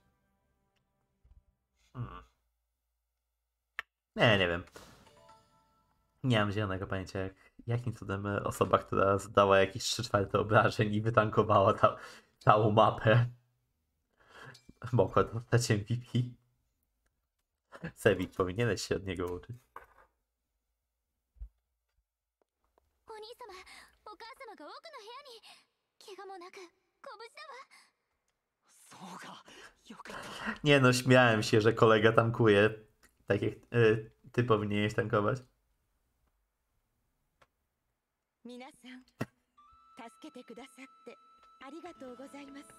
Nie wiem. Nie mam zielonego pojęcia, jakim cudem osoba, która zdała jakieś 3/4 obrażeń i wytankowała całą mapę, mogła dostać MVP. Sewik, powinieneś się od niego uczyć. お兄様お母様が奥の部屋に怪我もなくご無事だわ。 そうか、よかった。 Nie no, śmiałem się, że kolega tankuje. Tak jak ty powinieneś tankować. 皆さん助けてくださってありがとうございます。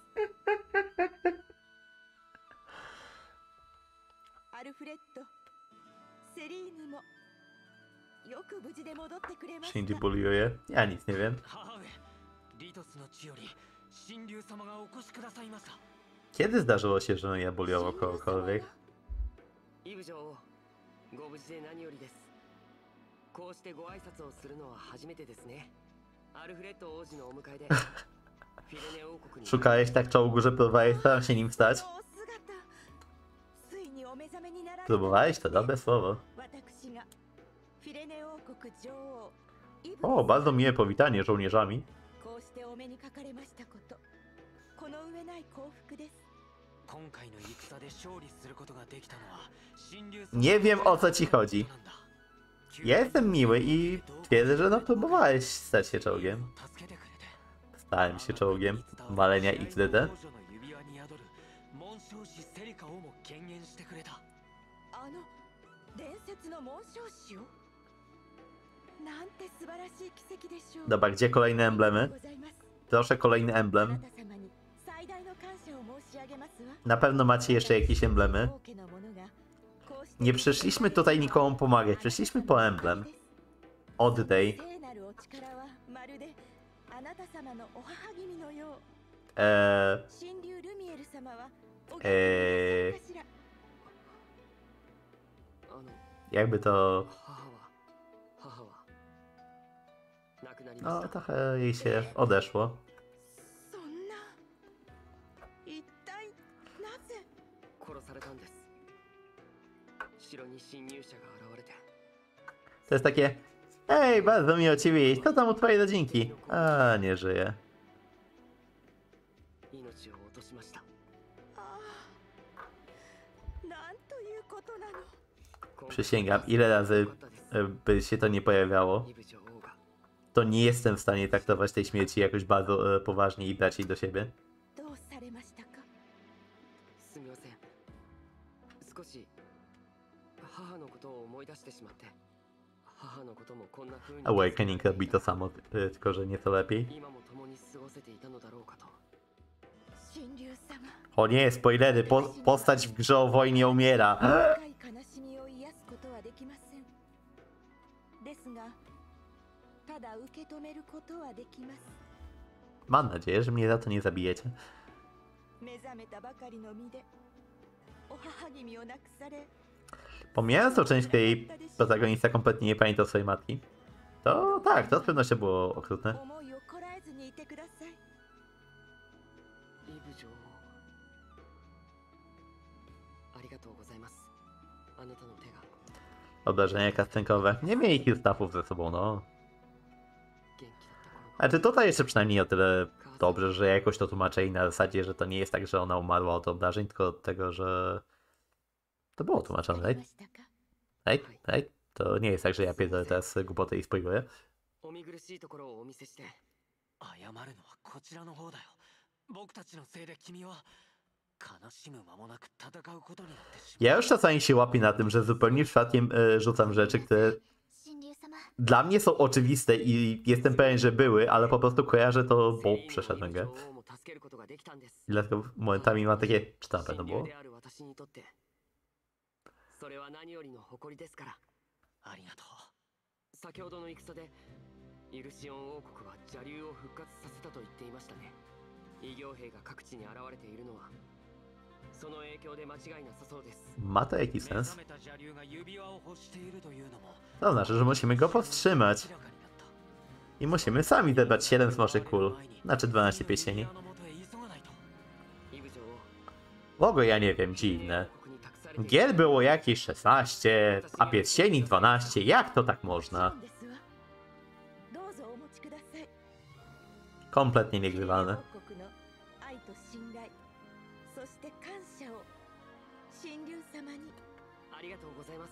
アルフレッド、セリーヌもよく無事で戻ってくれました。 Shinji buliuje. Ja nic nie wiem. 母上、リトスの地より神竜様がお越しくださいました。 Kiedy zdarzyło się, że ja buliował kogokolwiek? イブ女王、ご無事で何よりです。こうしてご挨拶をするのは初めてですね。アルフレッド王子のお迎えでフィレネ王国に Szukałeś tak czołgu, że próbowałeś tam się nim wstać? お姿、ついにお目覚めになられた。 Próbowałeś? To dobre słowo. 私がフィレネ王国女王イブ O, bardzo miłe powitanie żołnierzami. こうしてお目にかかれましたこと、この上ない幸福です。 今回の戦で勝利することができたのは神竜様 Nie wiem, o co ci chodzi. なんだ。 Ja jestem miły i twierdzę, że no próbowałeś stać się czołgiem. 助けてくれて Stałem się czołgiem walenia XDD. 王女の指輪に宿る紋章師セリカをも権限してくれた。 あの伝説の紋章師を、なんて素晴らしい奇跡でしょう。 Dobra, gdzie kolejne emblemy? ございます。 Proszę kolejny あな emblem. た様に最大の感謝を申し上げますわ。 Na pewno macie jeszcze jakieś emblemy. 王家の者がこうして Nie przyszliśmy tutaj nikomu pomagać, przyszliśmy po emblem. Oddaj. 聖なるお力はまるであなた様のお母君のよう。 神竜ルミエル様はお元気でいらっしゃるかしら。 あの Jakby to... 母は亡くなりま No, した。 trochę jej się odeszło. そんな、一体なぜ。 殺されたんです。城に侵入者が現れて To jest takie... Ej, bardzo miło cię widzieć. Co tam u twojej rodzinki? A, nie żyje. 命を落としました。 ああ、なんということなの。 Przysięgam, ile razy by się to nie pojawiało, イブ女王が to nie jestem w stanie traktować tej śmierci jakoś bardzo poważnie i brać jej do siebie. どうされましたか。 すみません。少し母のことを思い出してしまって、母のこともこんな風に Awakening robi to samo, tylko że nieco lepiej. 今も共に過ごせていたのだろうかと。 神竜様。 O nie, spoilery, postać w grze o wojnie umiera. 深い悲しみを癒すことはできません。ですが、ただ受け止めることはできます。 Mam nadzieję, że mnie za to nie zabijecie. 目覚めたばかりの身で、お母君を亡くされ、 Pomijając tą część, w której protagonista kompletnie nie pamiętał swojej matki, to tak, to z pewnością było okrutne. 思いをこらえずにいてください。 イブ女王、ありがとうございます。あなたの手が Obrażenia kastenkowe. Nie mieli kilstafów ze sobą, no. 元気だった頃。 Ale tutaj jeszcze przynajmniej o tyle dobrze, że jakoś to tłumaczyli na zasadzie, że to nie jest tak, że ona umarła od obrażeń, tylko od tego, że... To było tłumaczone, わ right? かりましたか。 Right? To nie jest tak, że ja pierdolę teraz głupotę i spoiluję. お見苦しいところをお見せして、 謝るのはこちらの方だよ。僕たちのせいで君は悲しむ間もなく戦うことになってしまう。 Ja już czasami się łapię na tym, że zupełnie przypadkiem rzucam rzeczy, które 神竜様 dla mnie są oczywiste i jestem pewien, że były, ale po prostu kojarzę to, bo セリーヌも przeszedłem イブ go. 女王も助けることができたんです。 I dlatego momentami mam takie, czy to na pewno 神 było? 竜である私にとってそれは何よりの誇りですから。 ありがとう。 先ほどの戦でイルシオン王国は邪竜を復活させたと言っていましたね。異形兵が各地に現れているのはその影響で間違いなさそうです。 Ma to jakiś 目 sens. 覚めた邪竜が指輪を欲しているというのも To znaczy, że musimy go powstrzymać. 明らかになった。 I musimy sami zebrać 7 smoczych kul. Znaczy 12 pieścieni. イブ女王、 W ogóle ja nie wiem, dziwne. Gier było jakieś 16, a pierścieni 12. Jak to tak można? ですわ。どうぞお持ちください。 Kompletnie niegrywalne. 王国の愛と信頼、そして感謝を神竜様に。 あありがとうございます。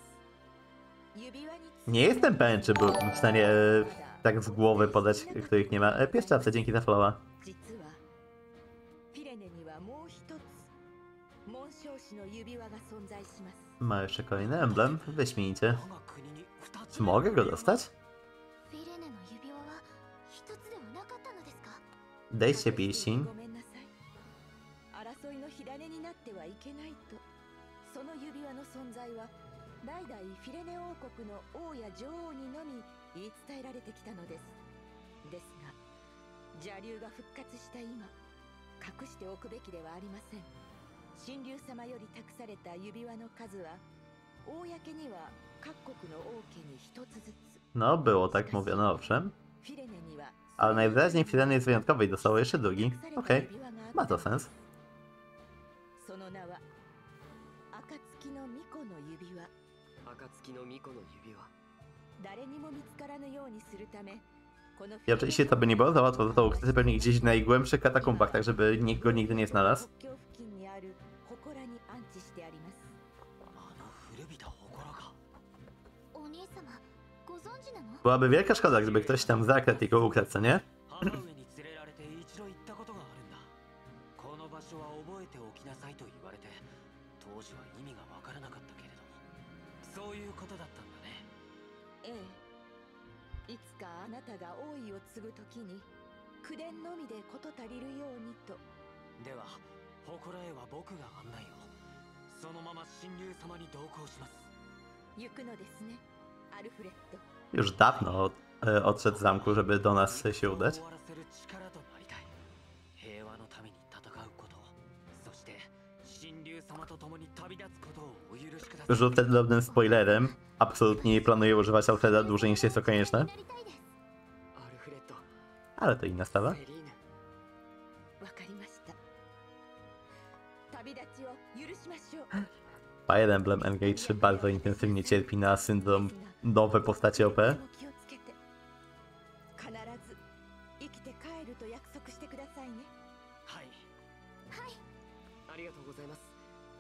Nie jestem pewien, czy byłbym w stanie tak z głowy podać, których nie ma. Pieszczawce, dzięki za followa. 実はフィレネにはもう一つ紋章師の指輪が存在します。 Ma jeszcze kolejny emblem. Wyśmienicie. 我が国に2つ Czy mogę go dostać? フィレネの指輪は一つではなかったのですか？ Dejście pieściń. ごめんなさい。争いの火種になってはいけないと。その指輪の存在は代々フィレネ王国の王や女王にのみ言い伝えられてきたのです。ですが、邪竜が復活した今、隠しておくべきではありません。神竜様より託された指輪の数は、公には各国の王家に一つずつ。 No, było tak mówione, owszem. フィレネには Ale najwyraźniej Fireny jest wyjątkowy i dostało jeszcze drugi. Okej, ma to sens. その名は暁の巫女の指輪。 暁の巫女の指輪。 誰にも見つからぬようにするため、この I oczywiście to by nie było za łatwo, został ukryty pewnie gdzieś w najgłębszych katakumbach, tak żeby nikt go nigdy nie znalazł. 国境付近にある祠に安置してあります。 あの古びた祠が。 お兄様、ご存知なの？ Byłaby wielka szkoda, gdyby ktoś tam zakradł i go ukradł, co nie? 母上に連れられて一度行ったことがあるんだ。この場所は覚えておきなさいと言われて、当時は意味がわからなかったけれども、そういうことだったんだね。 ええ。いつかあなたが王位を継ぐときに、口伝のみで事足りるようにと。 では、祠へは僕が案内を。そのまま神竜様に同行します。 行くのですね、アルフレッド。 Już dawno odszedł z zamku, żeby do nas się udać. 終わらせる力となりたい。平和のために戦うこと、そして神竜様と共に旅立つことをお許しください。 Rzucę drobnym spoilerem. Absolutnie nie planuję używać Alfreda dłużej niż jest to konieczne. なりたいです。 アルフレッド、 Ale to inna sprawa. セリーヌ。 わかりました。旅立ちを許しましょう。 Fire Emblem Engage bardzo intensywnie cierpi na syndrom nowe postacie OP. 気をつけて。必ず生きて帰ると約束してくださいね。 はい。 ありがとうございます。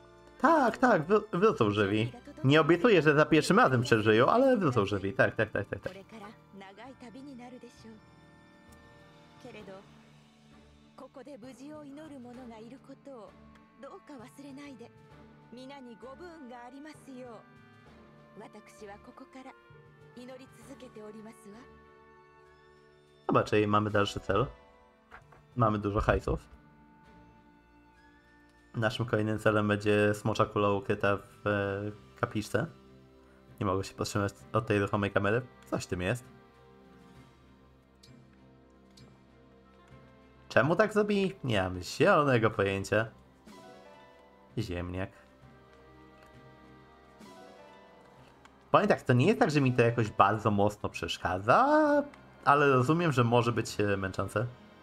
Tak, tak, wrócą żywi. Nie obiecuję, że za pierwszym razem przeżyją, ale wrócą żywi. Tak, tak, tak, tak, こ tak. れから長い旅になるでしょう。けれど、ここで無事を祈る者がいることをどうか忘れないで。皆にご分がありますよう。私はここから祈り続けておりますわ。 Chyba, czyli mamy dalszy cel. Mamy dużo hajsów. Naszym kolejnym celem będzie smocza kula ukryta w kapliczce. Nie mogę się powstrzymać od tej ruchomej kamery. Coś w tym jest. Czemu tak zrobili? Nie mam zielonego pojęcia. Ziemniak. Powiem tak, to nie jest tak, że mi to jakoś bardzo mocno przeszkadza, ale rozumiem, że może być męczące.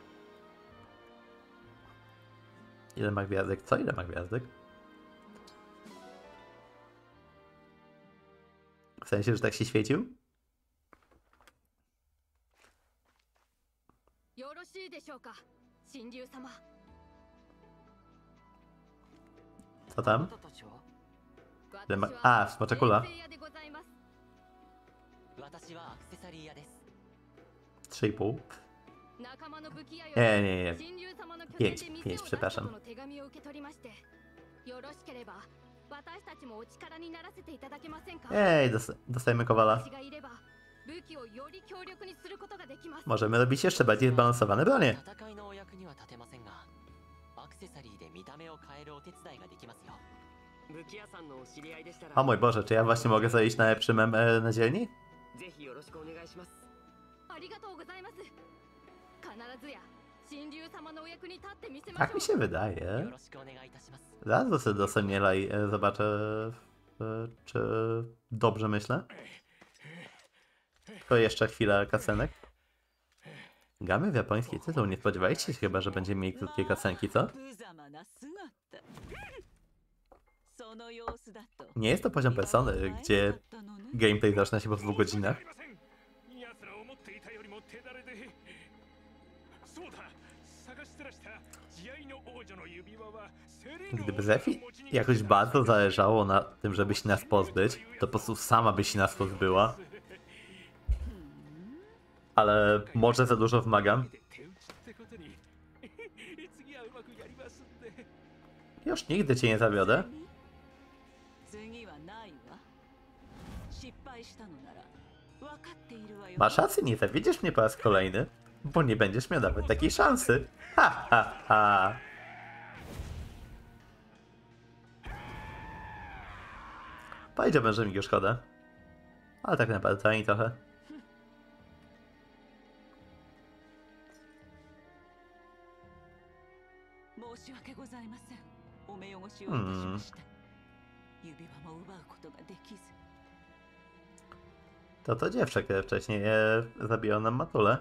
Ile ma gwiazdek? Co? Ile ma gwiazdek? W sensie, że tak się świecił? よろしいでしょうか、神竜様。 Co tam? あなたたちは？ Ile ma... A, smocza kula. 私はアクセサリー屋です。 3,5. 仲間の武器屋よ Nie, nie, nie. 神竜様の拠 Pięć, 点で pięć, 店を出した przepraszam. との手紙を受け取りまして、よろしければ私たちもお力にならせていただけませんか？ Ej, dostajemy kowala. 私がいれば武器をより強力にすることができます。 Możemy robić jeszcze bardziej zbalansowane bronie. 戦いのお役には立てませんが、アクセサリーで見た目を変えるお手伝いができますよ。 武器屋さんのお知り合いでしたら、 O mój Boże, czy ja właśnie mogę zejść na lepszym na dzielni? ぜひよろしくお願いします。 ありがとうございます。必ずや神竜様のお役に立ってみせま Tak しょ mi う。 się wydaje. よろしくお願いいたします。 Zaraz sobie do Soniela i zobaczę, czy dobrze myślę. To jeszcze chwila kasenek. Gramy w japoński tytuł, nie spodziewajcie się chyba, że będziemy mieli krótkie kasenki, co? Nie jest to poziom persony, gdzie gameplay zaczyna się po 2 godzinach. 奴ら思っていたよりも手だれで。そうだ、探してらした慈愛の王子 Gdyby Zefi jakoś bardzo zależało na tym, żeby się nas pozbyć, to po prostu sama by się nas pozbyła. Ale może za dużo wymagam. Już nigdy cię nie zawiodę. Masz rację, nie zawiedziesz mnie po raz kolejny, bo nie będziesz miał nawet takiej szansy. Ha, ha, ha. Powiedziałbym, że mi już szkoda. Ale tak naprawdę to ani trochę. To dziewczę, które wcześniej zabiło nam matulę.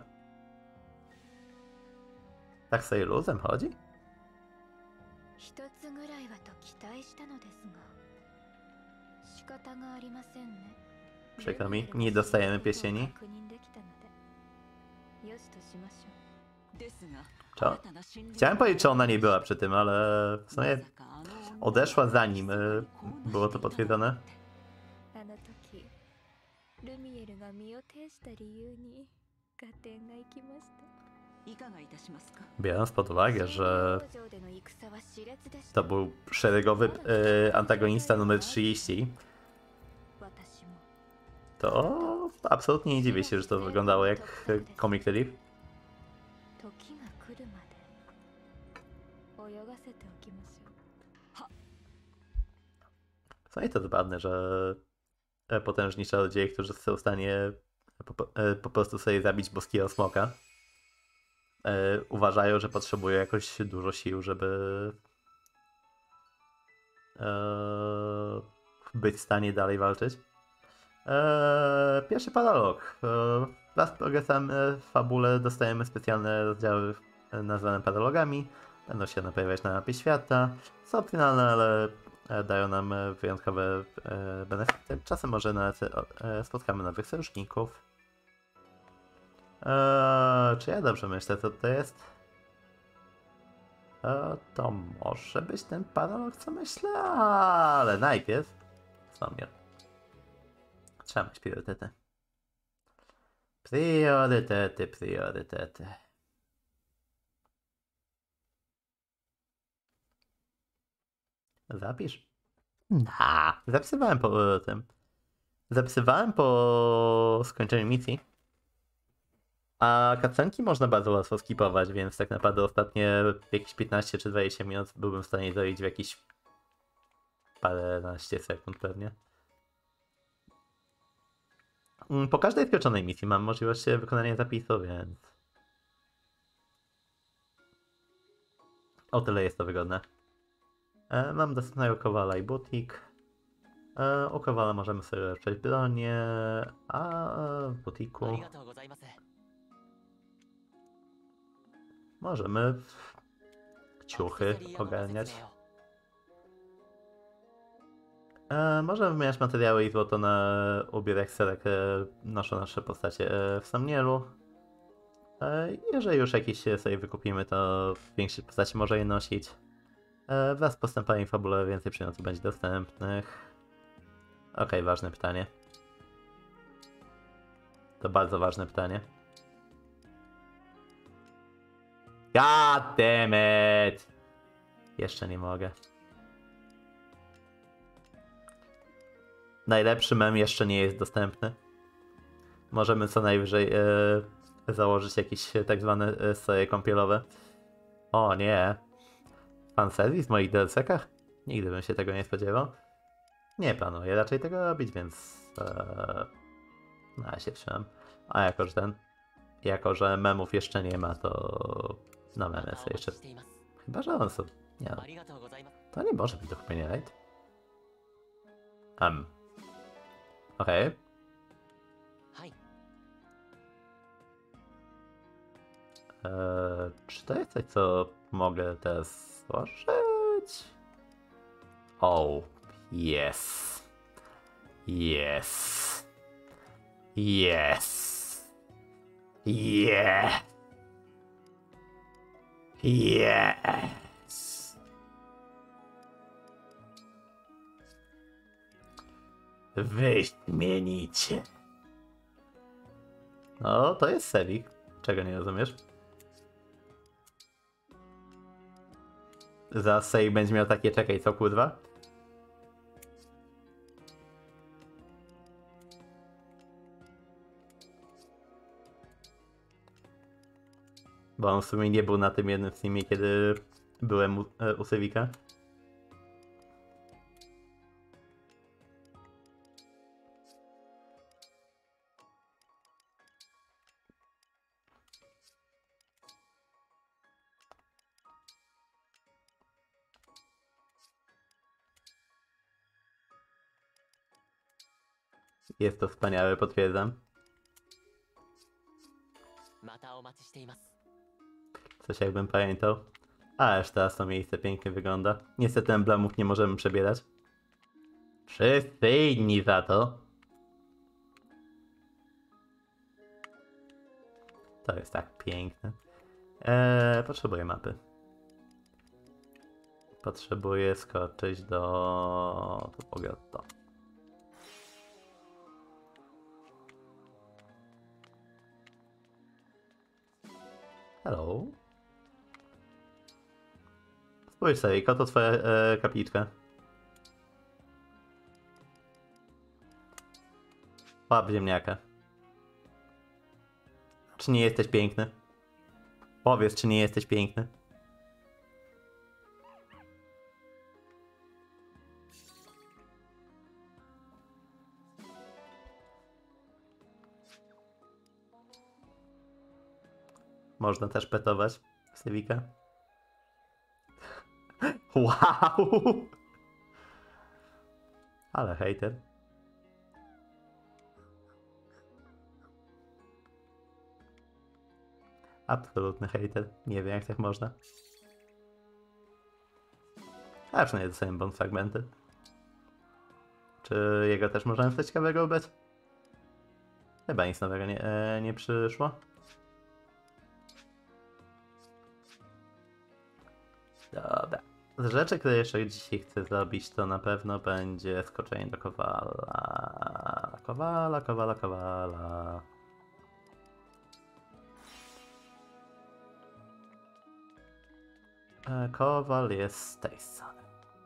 Tak sobie luzem chodzi? 一つぐらいはと期待したのですが仕方がありませんね。 Przykro mi, nie dostajemy pieścieni. 確認できたのでよしとしましょう。 Co? Chciałem powiedzieć, czy ona nie była przy tym, ale w sumie odeszła zanim było to potwierdzone. あの時ルミエルが身を挺した理由に合点がいきました。 Biorąc pod uwagę, że 道場での戦は熾烈でした。 to był szeregowy antagonista numer 30, 私も to absolutnie nie dziwię się, że to wyglądało jak comic relief. 時が来るまで泳がせておきましょう。 No i to zabawne, że potężni czarodzieje, którzy są w stanie po prostu sobie zabić boskiego smoka, uważają, że potrzebują jakoś dużo sił, żeby być w stanie dalej walczyć. Pierwszy paralog. Wraz z progresem w fabule dostajemy specjalne rozdziały nazwane paralogami. Będą się pojawiać na mapie świata. Są opcjonalne, ale dają nam wyjątkowe benefity. Czasem może nawet spotkamy nowych sojuszników. Czy ja dobrze myślę, co to jest? To może być ten paralog, co myślę, ale najpierw wspomnię. Trzeba mieć priorytety. Priorytety. Zapisz? Zapisywałem po tym. Zapisywałem po skończeniu misji. A cutscenki można bardzo łatwo skipować, więc tak naprawdę ostatnie jakieś 15 czy 20 minut byłbym w stanie dojść w jakieś paręnaście sekund pewnie. Po każdej skończonej misji mam możliwość wykonania zapisu, więc o tyle jest to wygodne. Mam dostępnego kowala i butik. U kowala możemy sobie lepszać bronię, a w butiku możemy ciuchy ogarniać. Możemy wymieniać materiały i złoto na ubiór serek noszą nasze postacie w Somnielu. Jeżeli już jakieś sobie wykupimy, to większość postaci może je nosić. Wraz z postępami fabuły więcej przedmiotów będzie dostępnych. Okej, ważne pytanie. To bardzo ważne pytanie. God damn it! Jeszcze nie mogę. Najlepszy mem jeszcze nie jest dostępny. Możemy co najwyżej założyć jakieś tak zwane stroje kąpielowe. O nie. Fanserwis w moich DLC-kach? Nigdy bym się tego nie spodziewał. Nie planuję raczej tego robić, więc no ja się wstrzymam. A jako że memów jeszcze nie ma, to no memy sobie jeszcze... Chyba, że on sobie... Nie no. To nie może być do kupienia, right? Okej. Czy to jest coś, co mogę teraz stworzyć? Oh, yes. Yes. Yes. Yeah. Yes. Wyśmienicie. No, to jest Sevik. Czego nie rozumiesz? Zaraz Sevik będzie miał takie, czekaj, co kurwa? Bo on w sumie nie był na tym jednym streamie, kiedy byłem u Sevika. Jest to wspaniałe, potwierdzam. またお待ちしています。 Coś jakbym pamiętał. A, aż teraz to miejsce pięknie wygląda. Niestety emblemów nie możemy przebierać. Wszyscy inni za to. To jest tak piękne. Potrzebuję mapy. Potrzebuję skoczyć do... Tu Pogotto. Hello. Spójrz sobie, to twoja kapliczka. Łap ziemniaka. Czy nie jesteś piękny? Powiedz, czy nie jesteś piękny? Można też petować Sevika. Wow! Ale hejter. Absolutny hejter. Nie wiem, jak tak można. A przynajmniej dostałem bon fragmenty. Czy jego też możemy coś ciekawego ubrać? Chyba nic nowego nie przyszło. Dobra. Z rzeczy, które jeszcze dzisiaj chcę zrobić, to na pewno będzie skoczenie do Kowala. Kowala. Kowal jest z tej strony.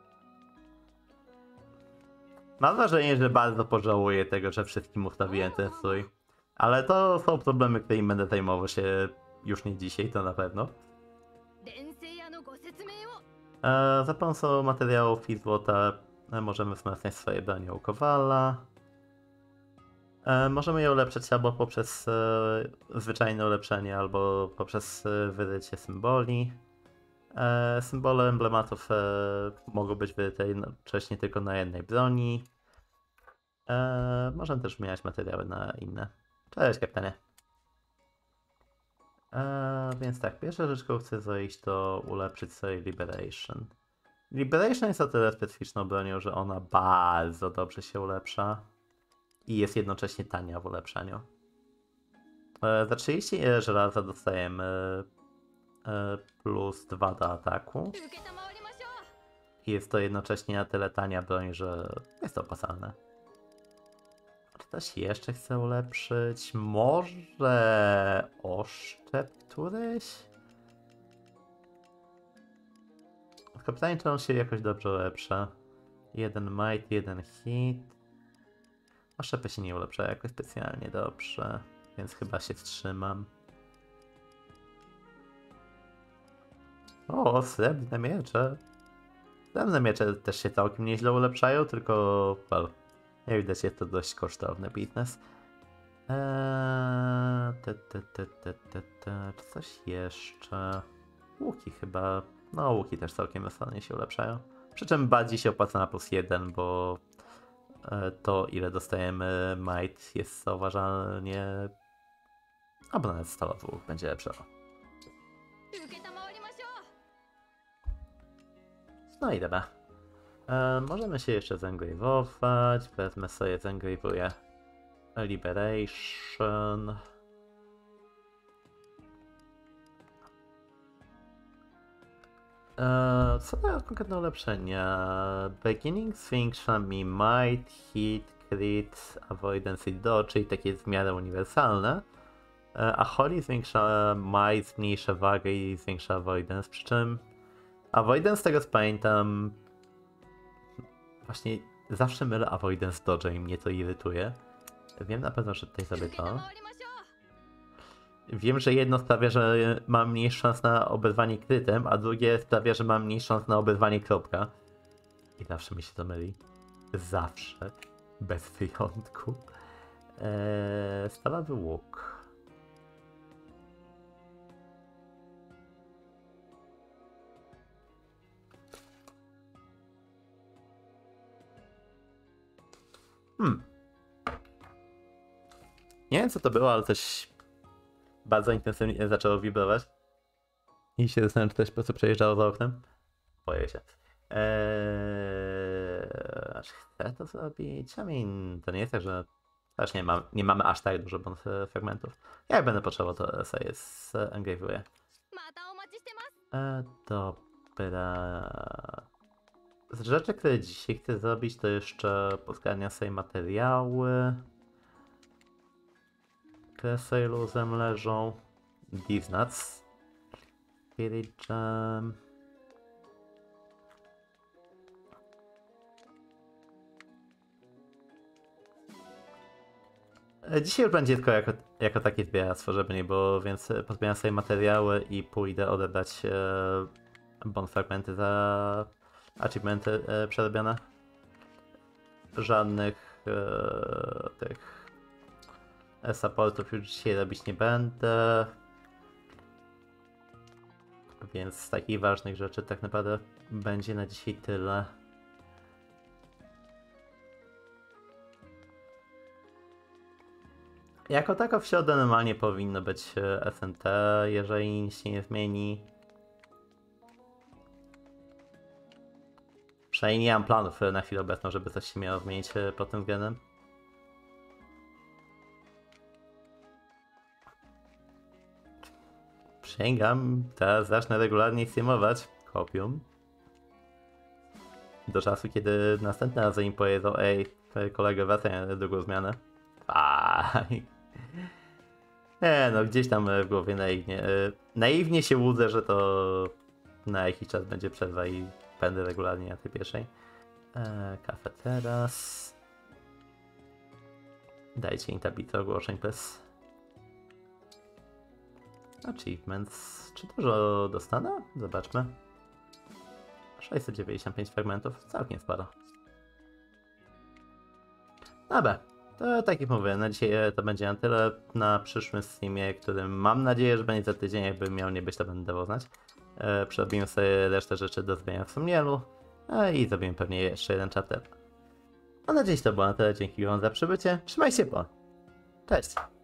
Mam wrażenie, że bardzo pożałuję tego, że wszystkim ustawiłem ten strój. Ale to są problemy, którymi będę zajmował się już nie dzisiaj, to na pewno. 連星屋のご説明を Za pomocą materiałów i złota możemy wzmacniać swoje broni u Kowala. Możemy je ulepszyć albo poprzez zwyczajne ulepszenie, albo poprzez wyrycie symboli. Symbole emblematów mogą być wyryte jednocześnie tylko na jednej broni. Możemy też zmieniać materiały na inne. Cześć, kapitanie. Więc tak, pierwsza rzecz, którą chcę zrobić, to ulepszyć sobie Liberation. Liberation jest o tyle specyficzną bronią, że ona bardzo dobrze się ulepsza i jest jednocześnie tania w ulepszaniu. Za 30 żelaza dostajemy plus 2 do ataku 受けたまわりましょう i jest to jednocześnie na tyle tania broń, że jest to opłacalne. Czy coś jeszcze chcę ulepszyć? Może oszczep któryś? Tylko pytanie, czy on się jakoś dobrze ulepsza. Jeden might, jeden hit. Oszczepy się nie ulepsza jakoś specjalnie dobrze, więc chyba się wstrzymam. O, srebrne miecze. Srebrne miecze też się całkiem nieźle ulepszają, tylko well, jak widać jest to dość kosztowny biznes. Czy coś jeszcze? Łuki chyba. No, łuki też całkiem fajnie się ulepszają. Przy czym bardziej się opłaca na plus 1, bo to ile dostajemy might jest zauważalnie... Albo nawet stalowy łuk będzie lepszy. 受けたまわりましょう No i dobra. Możemy się jeszcze zengrave'ować. Wezmę sobie, zengrave'uję Liberation. Co dają konkretne ulepszenia? Beginning Sphinx, me might, hit, Crit, Avoidance i Dodge, czyli takie w miarę uniwersalne. A Holy zwiększa might, zmniejsza wagę i zwiększa Avoidance, przy czym Avoidance, z tego co pamiętam, właśnie zawsze mylę Avoidance z Dodge i mnie to irytuje. Wiem na pewno, że tutaj sobie to. Wiem, że jedno sprawia, że mam mniej szans na oberwanie krytem, a drugie sprawia, że mam mniej szans na oberwanie kropka. I zawsze mi się to myli. Zawsze. Bez wyjątku. Stalowy łuk. Nie wiem co to było, ale coś bardzo intensywnie zaczęło wibrować. I się zastanawiam, czy ktoś po prostu przejeżdżało za oknem. Boję się. Aż chcę to zrobić. I mean, to nie jest tak, że też nie mamy aż tak dużo bonus fragmentów. Jak będę potrzebował, to sobie engageuję. Dobra. Z rzeczy, które dzisiaj chcę zrobić, to jeszcze pozgarniam sobie materiały, które sobie luzem leżą. These nuts. Spirit Gem. Dzisiaj już będzie tylko jako takie zbieractwo, żeby nie było, więc pozbieram sobie materiały i pójdę odebrać bonus fragmenty za achievementy przerobione. Żadnych tych supportów już dzisiaj robić nie będę. Więc z takich ważnych rzeczy tak naprawdę będzie na dzisiaj tyle. Jako tako w środę normalnie powinno być SNT, jeżeli nic się nie zmieni. Przynajmniej nie mam planów na chwilę obecną, żeby coś się miało zmienić pod tym względem. Przysięgam, teraz zacznę regularnie streamować kopium. Do czasu, kiedy następny raz im powiedzą, ej, kolega wracaj na drugą zmianę. Faj. Nie no, gdzieś tam w głowie naiwnie się łudzę, że to na jakiś czas będzie przerwa i będę regularnie na tej pierwszej. Kafę teraz. Dajcie im tablice ogłoszeń bez achievements. Czy dużo dostanę? Zobaczmy. 695 fragmentów, całkiem sporo. Dobra, to tak jak mówię, na dzisiaj to będzie na tyle. Na przyszłym streamie, którym mam nadzieję, że będzie za tydzień, jakby miał nie być, to będę dawał znać. Przerobimy sobie resztę rzeczy do zrobienia w Somnielu i zrobimy pewnie jeszcze jeden chapter. A na dziś to było na tyle, dzięki wam za przybycie, trzymajcie się, cześć!